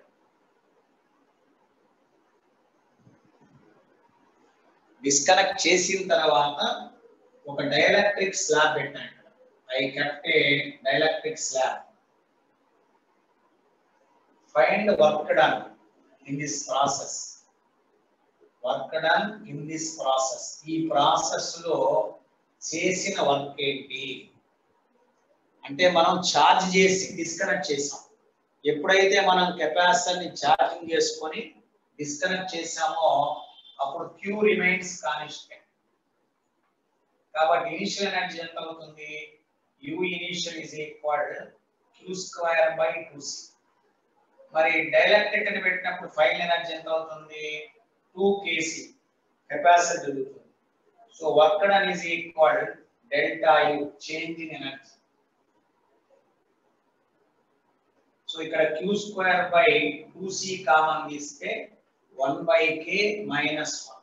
డిస్కనెక్ట్ చేసిన తర్వాత ఒక డైఎలక్ట్రిక్ స్లాబ్ పెట్టాను. I kept a dielectric slab. Find work done in this process. Work done in this process. ఈ ప్రాసెస్ లో చేసిన వర్క్ ఏంటి అంటే, మనం ఛార్జ్ చేసి డిస్కనెక్ట్ చేసాం. ఎప్పుడైతే మనం కెపాసిటర్ ని ఛార్జింగ్ చేసుకొని డిస్కనెక్ట్ చేసామో అప్పుడు Q రిమైన్స్ కాన్స్టెంట్. కాబట్టి ఇనిషియల్ ఎనర్జీ ఎంత అవుతుంది? U initial is equal Q square by 2C. మరి డైఎలక్ట్రిక్ అని పెట్టినప్పుడు ఫైనల్ ఎనర్జీ ఎంత అవుతుంది? 2 kC. కెపాసిటర్ జరుగుతుంది. So work done is equal delta U, change in energy. So ఇక్కడ Q square by 2C common తీస్తే 1 by K minus 1.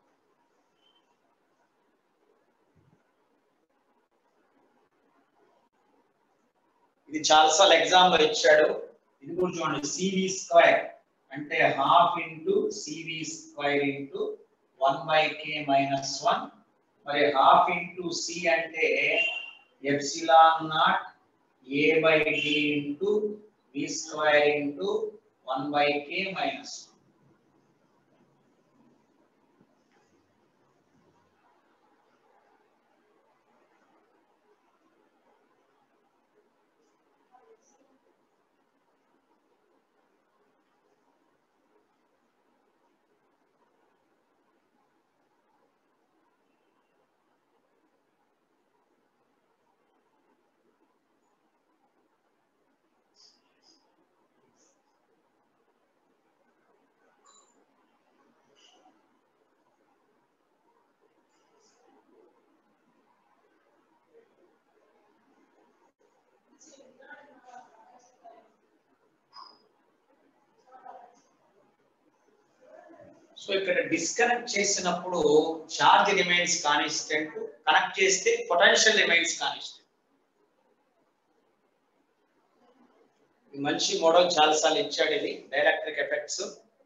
ఇది చాలాసార్లు ఎగ్జామ్ లో ఇచ్చాడు. ఇది కూడా చూడండి, సివి స్క్వేర్ అంటే half into C V square into 1 by K minus 1. మరి హాఫ్ ఇంటూ సి అంటే epsilon naught A by D into V square into 1 by K minus 1. So ఇక్కడ డిస్కనెక్ట్ చేసినప్పుడు చార్జ్ రిమైన్స్ కాన్స్టెంట్, కనెక్ట్ చేస్తే potential remains constant. మంచి model చాలాసార్లు ఇచ్చాడు ఇది dielectric effects.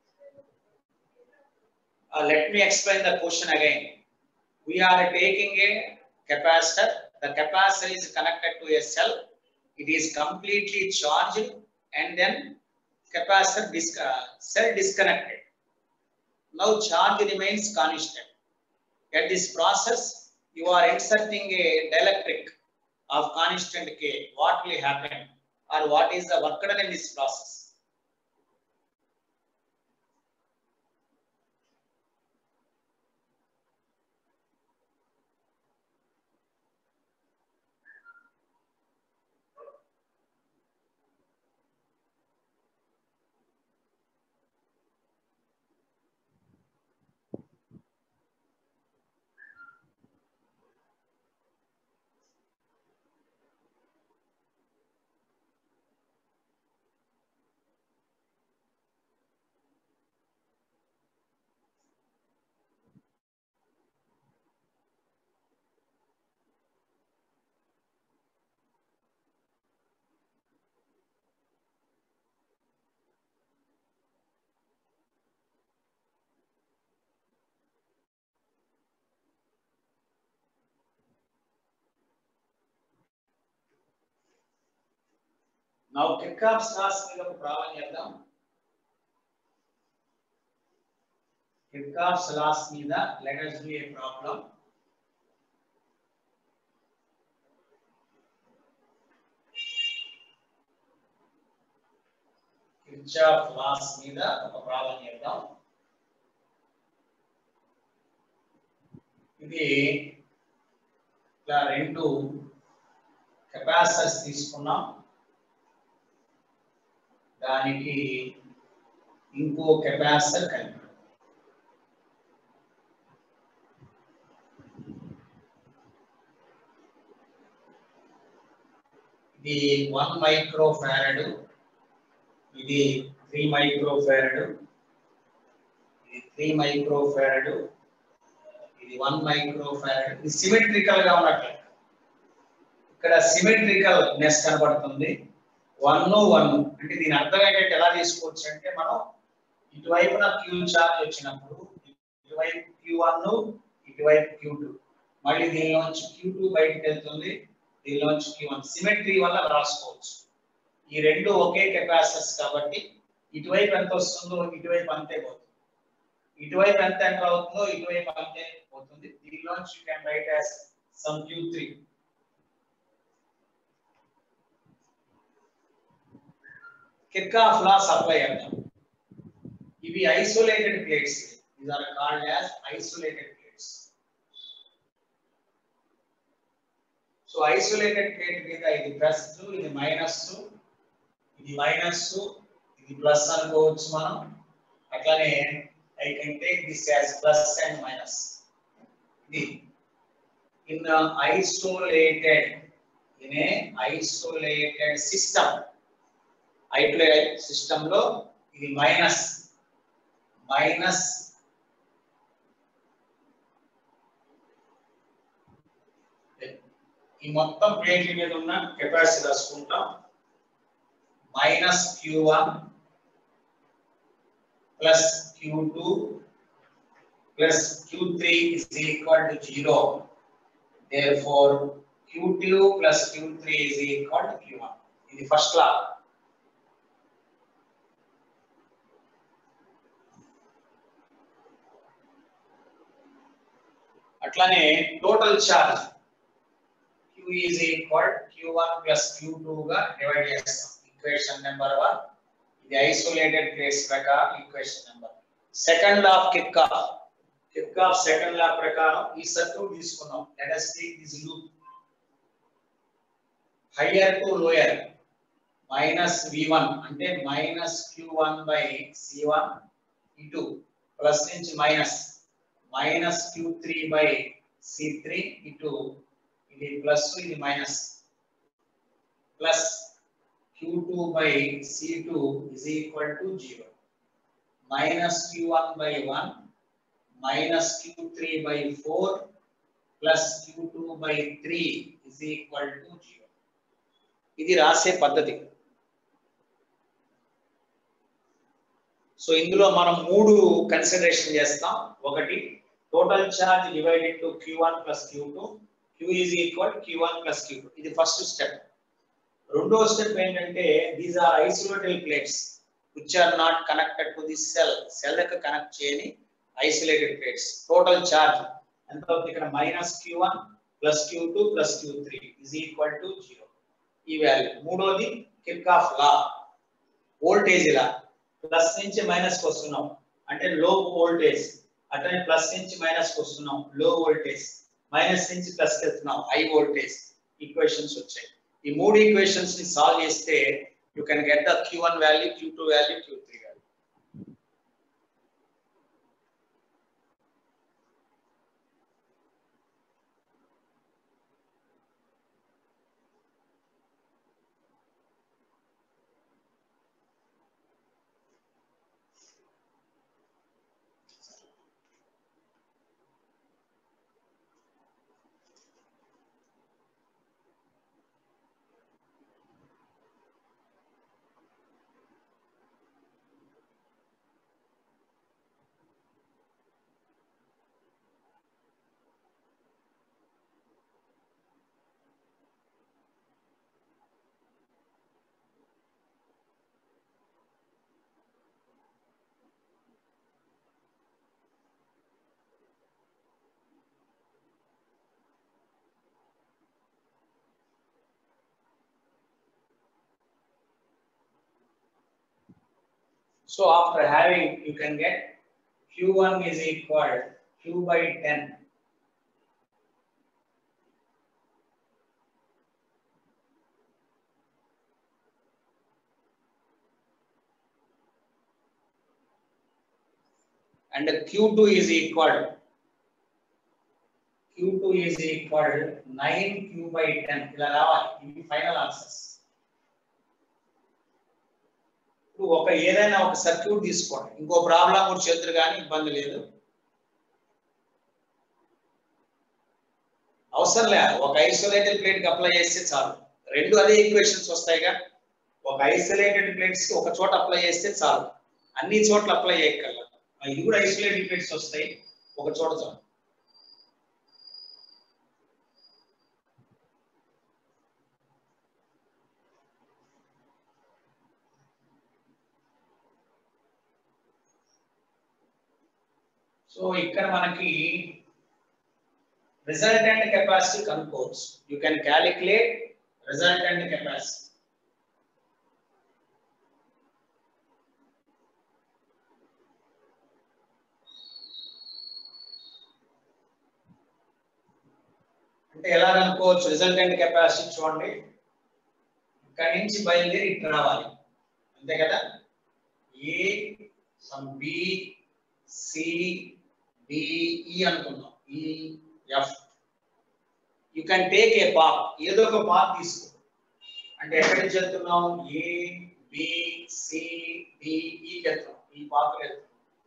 Let me explain the question again. We are taking a capacitor. The capacitor is connected to a cell. It is completely charged, and then capacitor cell disconnected. Now charge remains constant. At this process, you are inserting a dielectric of constant K. What will happen, or what is the work done in this process? Now Kirchhoff's laws మీద ఒక problem చేద్దాం. Kirchhoff's laws మీద let us do a problem. Kirchhoff's laws మీద ఒక problem చేద్దాం. ఇది ఇలా రెండు కెపాసిటర్స్ తీసుకున్నాం, దానికి ఇంకో కెపాసిటర్ కలిపి ఇది 1 మైక్రోఫారడ్, ఇది 3 మైక్రోఫారడ్, ఇది 3 మైక్రోఫారడ్, ఇది 1 మైక్రోఫారడ్. ఇది సిమెట్రికల్ గా ఉన్నట్లే, ఇక్కడ సిమెట్రికల్ నెస్ కనబడుతుంది. 1 1 అంటే దీని అర్థం ఏంటంటే ఎలా తీసుకోవచ్చు అంటే, మనం ఇటువైపున Q చార్జ్ వచ్చినప్పుడు ఇటువైపు Q1, ఇటువైపు Q2, మళ్ళీ దీనిలోంచి Q2 బయటకు వెళ్తుంది, దీనిలోంచి Q1. సిమెట్రీ వల్ల రాసుకోవచ్చు. ఈ రెండు ఒకే కెపాసిటర్స్ కాబట్టి ఇటువైపు ఎంత వస్తుందో ఇటువైపు అంతే పోతుంది, ఇటువైపు ఎంత ఎంటర్ అవుతుందో ఇటువైపు అంతే పోతుంది. దీనిలోంచి you can write as sum Q3. Kirchhoff's laws apply చేద్దాం. ఇవి isolated plates, these are called as isolated plates. So isolated plate మీద ఇది ప్లస్, ఇది మైనస్, ఇది మైనస్, ఇది ప్లస్ అనుకోవచ్చు మనం. అట్లానే I can take this as plus and minus. ఇది in a isolated system, isolated system లో ఇది మైనస్ మైనస్ ఈ మొత్తం ప్లేట్ మీద ఉన్న కెపాసిటీ రాసుకుంటాం. Minus Q1 plus Q2 plus Q3 is equal to 0. Therefore Q2 plus Q3 is equal to Q1. ఇది first law. అట్లానే total charge Q is equal Q1 plus Q2 గా divide చేస్తాం. Equation number 1. ఇది isolated plates ప్రకారం equation number. Second law of Kirchhoff second law ప్రకారం ఈ circuit తీసుకున్నాం. Let us take this loop. Higher to lower minus V1 అంటే minus Q1 by C1 into plus నుంచి minus minus Q3 by C3 into ఇది plus ఇది minus plus Q2 by C2 is equal to 0. Minus Q1 by 1 minus q3 by 4 plus q2 by 3 is equal to 0. ఇది రాసే పద్ధతి. So ఇందులో మనం మూడు consideration చేస్తాం. ఒకటి total charge divided to q1 plus q2, q is equal q1 plus q2. ఇది first step. రెండో స్టెప్ ఏంటంటే these are isolated plates which are not connected to the cell. Cell కి కనెక్ట్ చేయని ఐసోలేటెడ్ ప్లేట్స్. టోటల్ చార్జ్ ఎంత అవుతుంది ఇక్కడ minus q1 plus q2 plus q3 is equal to 0. ఈ value. మూడోది Kirchhoff law, voltage law. Plus నుంచి minus కి వస్తున్నాం అంటే లో వోల్టేజ్, అట్లనే ప్లస్ నుంచి మైనస్ కి వస్తున్నాం లో వోల్టేజ్, మైనస్ నుంచి ప్లస్ కి వెళ్తున్నాం హై వోల్టేజ్. ఈక్వేషన్స్ వచ్చాయి. ఈ మూడు ఈక్వేషన్స్ ని సాల్వ్ చేస్తే you can get the q1 value, q2 value, q3 value. So after having, you can get q1 is equal q by 10 and q2 is equal 9q by 10. ఇలా రావాలి. ఇవి final answers. ఒక ఏదైనా ఒక circuit తీసుకోండి, ఇంకో problem కూడా చేద్దరు కానీ ఇబ్బంది లేదు. అవసరం లేదు, ఒక ఐసోలేటెడ్ ప్లేట్ కి అప్లై చేస్తే చాలు. రెండు అదే ఈక్వేషన్స్ వస్తాయిగా. ఒక ఐసోలేటెడ్ ప్లేట్స్ కి ఒక చోట అప్లై చేస్తే చాలు, అన్ని చోట్ల అప్లై చేయక్కర్లా. ఇది కూడా ఐసోలేటెడ్ ప్లేట్స్ వస్తాయి, ఒక చోట చాలు. సో ఇక్కడ మనకి resultant capacity కనుక్కోవచ్చు. You can calculate resultant capacity. అంటే ఎలా కనుక్కోవచ్చు రిజల్టెంట్ కెపాసిటీ? చూడండి, ఇక్కడ నుంచి బయలుదేరి ఇటు రావాలి, అంతే కదా. A sum B C D E అనుకున్నాం, E F. You can take a path, ఏదో ఒక పాత్ తీసుకో. అంటే ఎక్కడి నుంచి వెళ్తున్నాం? ఏ బి సి డి ఈ వెళ్తున్నాం, ఈ పాత్ వెళ్తున్నాం.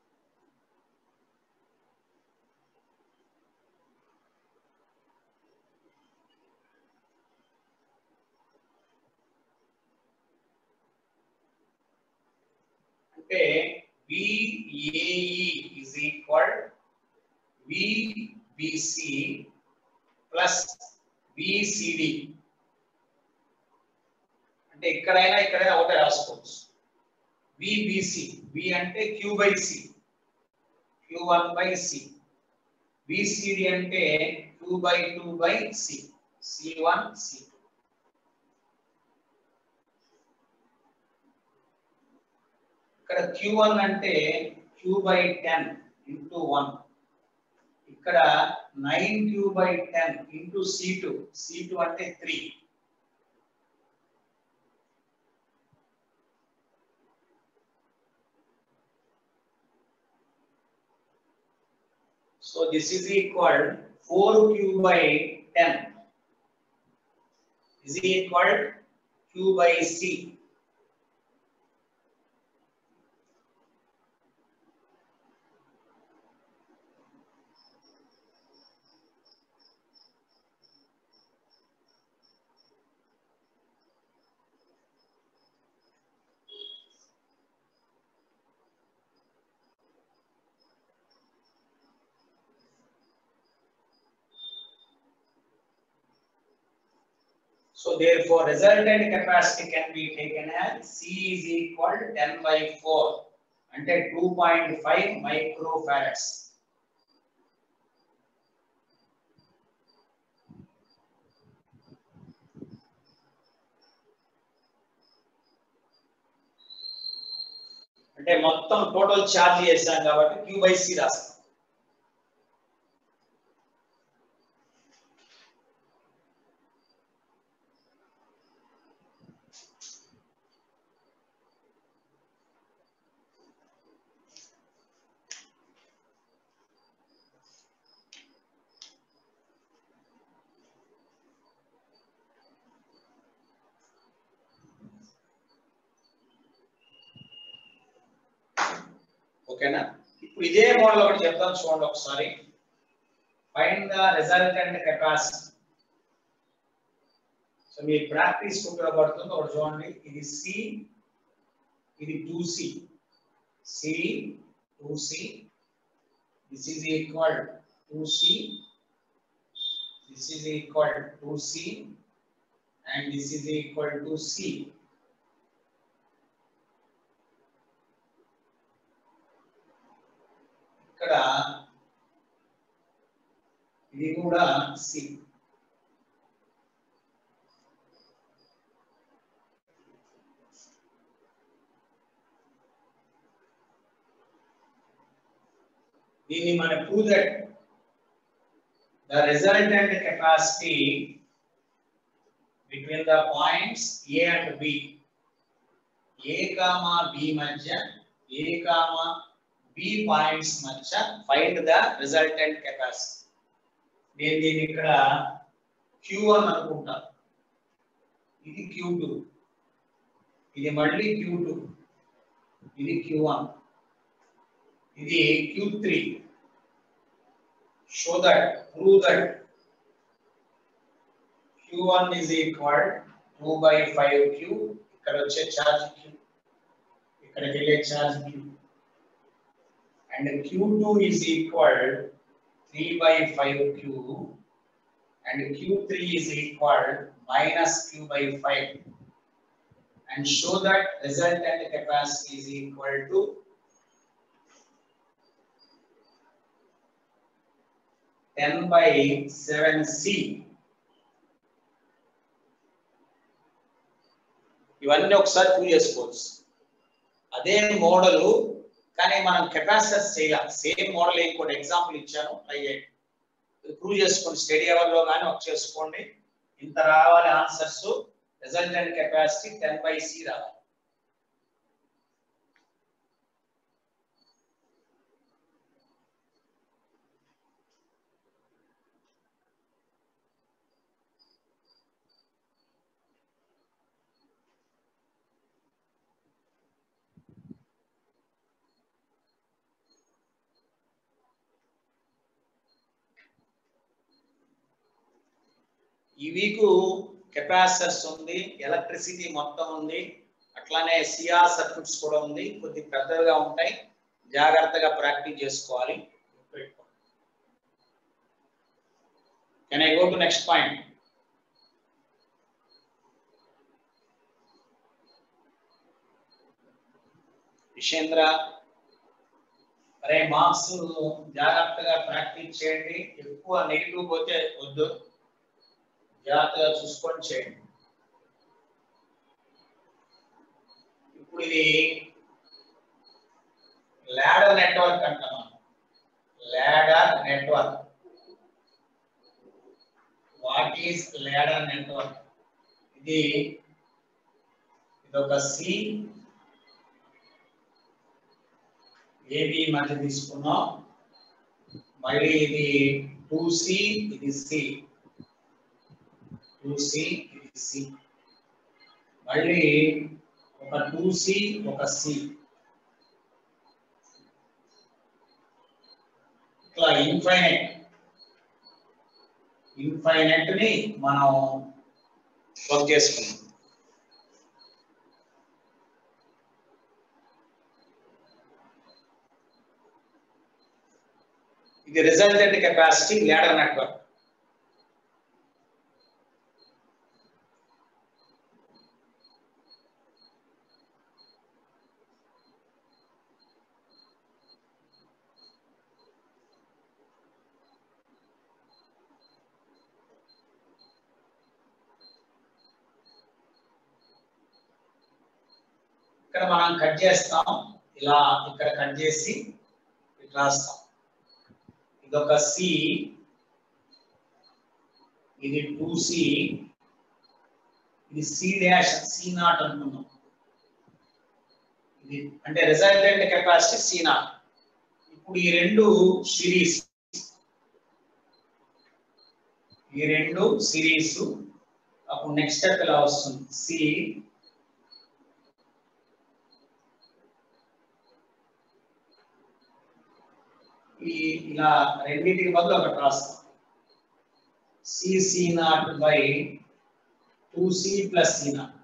అంటే VAE is equal VBC plus VCD. అంటే ఇక్కడైనా ఒకటే రాసుకోవచ్చు. VBC, V అంటే Q by C, Q1 by C. VCD అంటే Q by 2 by C, C1 C2. ఇక్కడ Q1 అంటే Q by 10 into 1. ఇక్కడ 9Q by 10 into C2. C2 అంటే 3. So this is equal 4Q by 10 is equal Q by C. So therefore resultant capacity can be taken as C is equal to 10/4 అంటే 2.5 microfarads. అంటే మొత్తం total charge చేసాం కాబట్టి Q/C రాస్తాం. ఓకేనా? ఇప్పుడు ఇదే మోడల్ ఒకటి చెప్తాం చూడండి ఒకసారి. Find the resultant capacity. So మీ ప్రాక్టీస్ ఉపయోగపడుతుంది. ఒకటి చూడండి, ఇది C, ఇది 2C. C 2C, this is equal 2C, this is equal 2C, and this is equal to C. ఇక్కడ ఇది కూడా C. దీన్ని మనం prove that the resultant capacity between the points A and B, A comma B మధ్య, A comma B points మధ్య find the resultant capacity. నేను దీన్ని ఇక్కడ Q1 అనుకుంటాను, ఇది Q2, ఇది మళ్ళీ Q2, ఇది Q1, ఇది Q3. Show that, prove that Q1 is equal 2/5Q. ఇక్కడ వచ్చే ఛార్జ్ Q, ఇక్కడికి వెళ్ళే charge Q, and Q2 is equal 3/5Q, and Q3 is equal minus Q/5, and show that resultant capacity is equal to 10/7C. ఇవన్నీ ఒకసారి prove చేసుకోవచ్చు. అదే model కానీ మనం కెపాసిటర్స్ చేయాలి. సేమ్ మోడల్ ఇంకోటి ఎగ్జాంపుల్ ఇచ్చాను, ట్రై చేయండి, ప్రూవ్ చేసుకోండి. స్టడీ అవర్ లో కానీ ఒక చేసుకోండి. ఇంత రావాలి ఆన్సర్స్. రిజల్టెంట్ కెపాసిటీ 10/C రావాలి. ఈ వీక్ కెపాసిటర్స్ ఉంది, ఎలక్ట్రిసిటీ మొత్తం ఉంది, అట్లానే సిఆర్ సర్క్యూట్స్ కూడా ఉంది. కొద్ది పెద్దగా ఉంటాయి, జాగ్రత్తగా ప్రాక్టీస్ చేసుకోవాలి. Can I go to next point? Vishendra, అరే మార్క్స్ జాగ్రత్తగా ప్రాక్టీస్ చేయండి. ఎక్కువ నెగిటివ్ పోతే వద్దు, జాగ్రత్తగా చూసుకొని చేయండి. ఇప్పుడు ఇది లాడర్ నెట్వర్క్ అంటాం. Ladder network. What is ladder network? ఇది ఒక సి ఏబి మధ్య తీసుకున్నాం. మళ్ళీ ఇది 2C, ఇది C, 2C, ఇది C, మళ్ళీ ఒక 2C, ఒక C. ఇట్లా ఇన్ఫైనైట్ ని మనం వర్క్ చేసుకున్నాం. ఇది రిజల్టెంట్ కెపాసిటీ లాడర్ నెట్వర్క్. ఇక్కడ మనం కట్ చేస్తాం, ఇలా ఇక్కడ కట్ చేసి ఇట్లా రాస్తాం. ఇదొక సి, ఇది 2c, ఇది సి డాష్ సి నాట్ అనుకున్నాం. ఇది అంటే రిజల్టెంట్ కెపాసిటీ సి నాట్. ఇప్పుడు ఈ రెండు సిరీస్, అప్పుడు నెక్స్ట్ స్టెప్ ఇలా వస్తుంది. సి ఇలా రెండింటికి బదులు ఒకటి రాస్తాం. C naught by 2c plus C naught.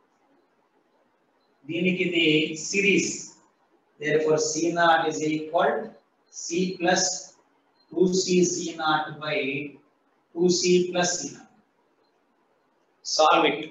దీనికి ఇది series, therefore C naught is equal C plus 2c C naught by 2c plus C naught. Solve it.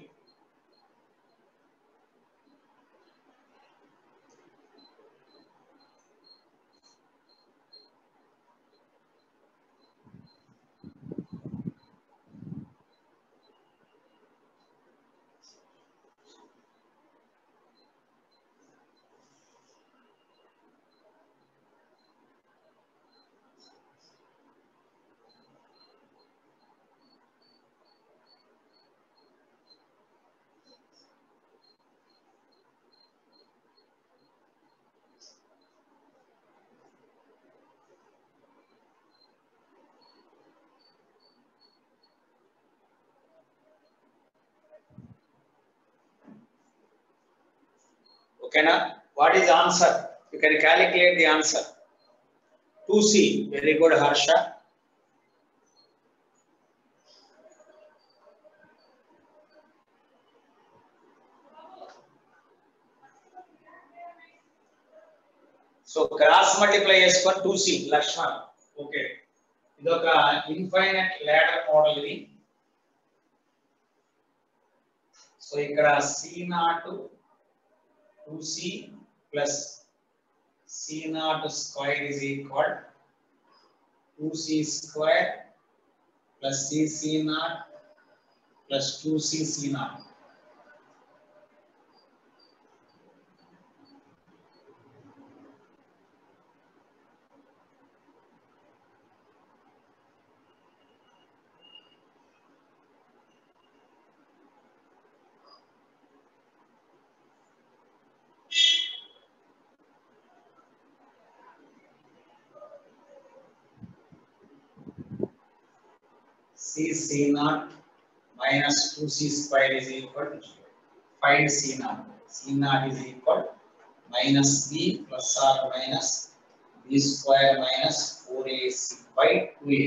Okay na? What is answer? You can calculate the answer. 2c. Very good, Harsha. So cross multiply చేసుకొని 2c Lakshman. Okay, ఇదొక infinite ladder model ఇది. So ఇక్కడ c నాట్ 2c plus c naught square is equal 2c square plus c naught plus 2c c naught. c naught minus 2c square is equal to 0. Find c naught. c naught is equal minus b plus or minus b square minus 4ac by 2a.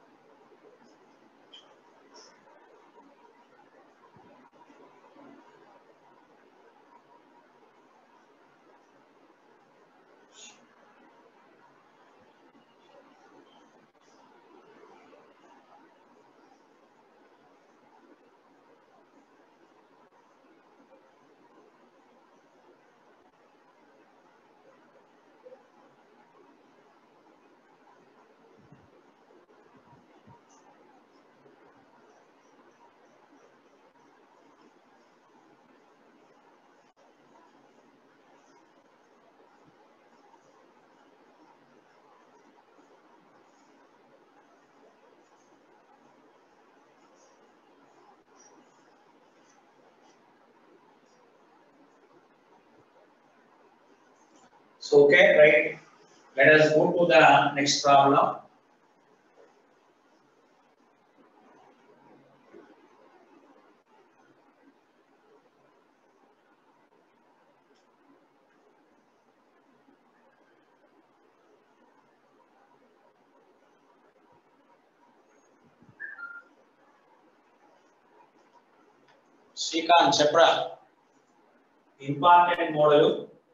So okay, right. Let us go to the next problem. Srikanth Chepra, important model.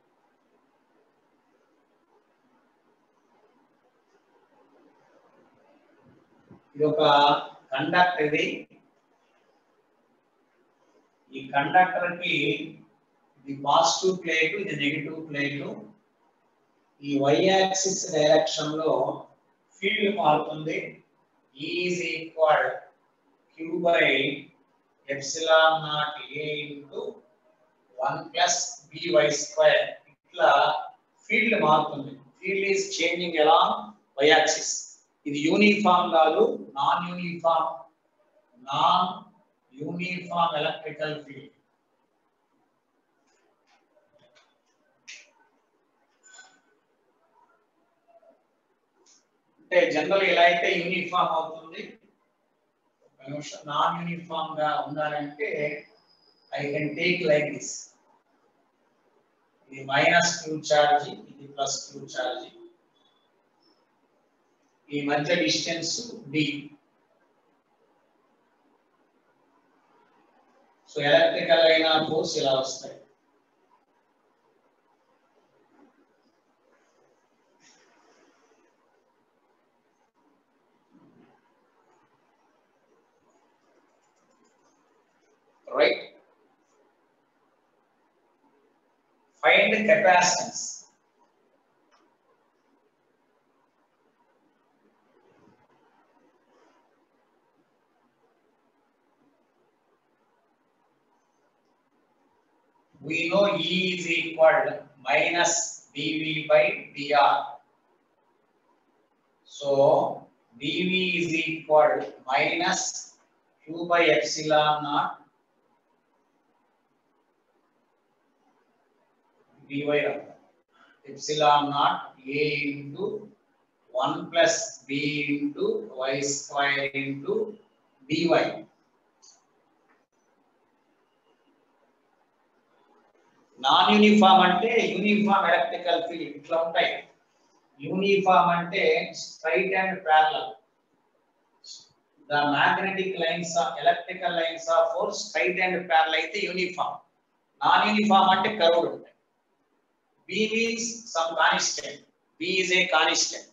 ఇది ఒక conductor. ఈ conductor కి ఇది positive plate, ఇది negative plate. ఈ y axis direction లో field మారుతుంది. E is equal q by epsilon naught a into 1 plus by square. ఇట్లా ఫీల్డ్ మారుతుంది. Field is changing along y axis. ఇది యూనిఫామ్ కాదు, నాన్ యూనిఫామ్ ఎలక్ట్రికల్ ఫీల్డ్. అంటే general ఎలా అయితే యూనిఫామ్ అవుతుంది, నాన్ యూనిఫామ్ గా ఉండాలంటే I can take like this. ఇది మైనస్ q చార్జ్, ఇది ప్లస్ q చార్జ్. ఈ మధ్య డిస్టెన్స్ d. సో ఎలక్ట్రికల్ అయిన ఫోర్స్ ఇలా వస్తాయి. Right? Find capacitance. We know E is equal to minus dV by dr. So dV is equal to minus q by epsilon naught dy epsilon naught a into 1 plus b into y square into dy. Non uniform అంటే uniform electrical field ఇట్లా ఉంటాయి. Uniform అంటే straight and parallel. The magnetic lines of electrical lines of force straight and parallel అయితే uniform. Non uniform అంటే curved ఉంటాయి. B means some constant. B is a constant.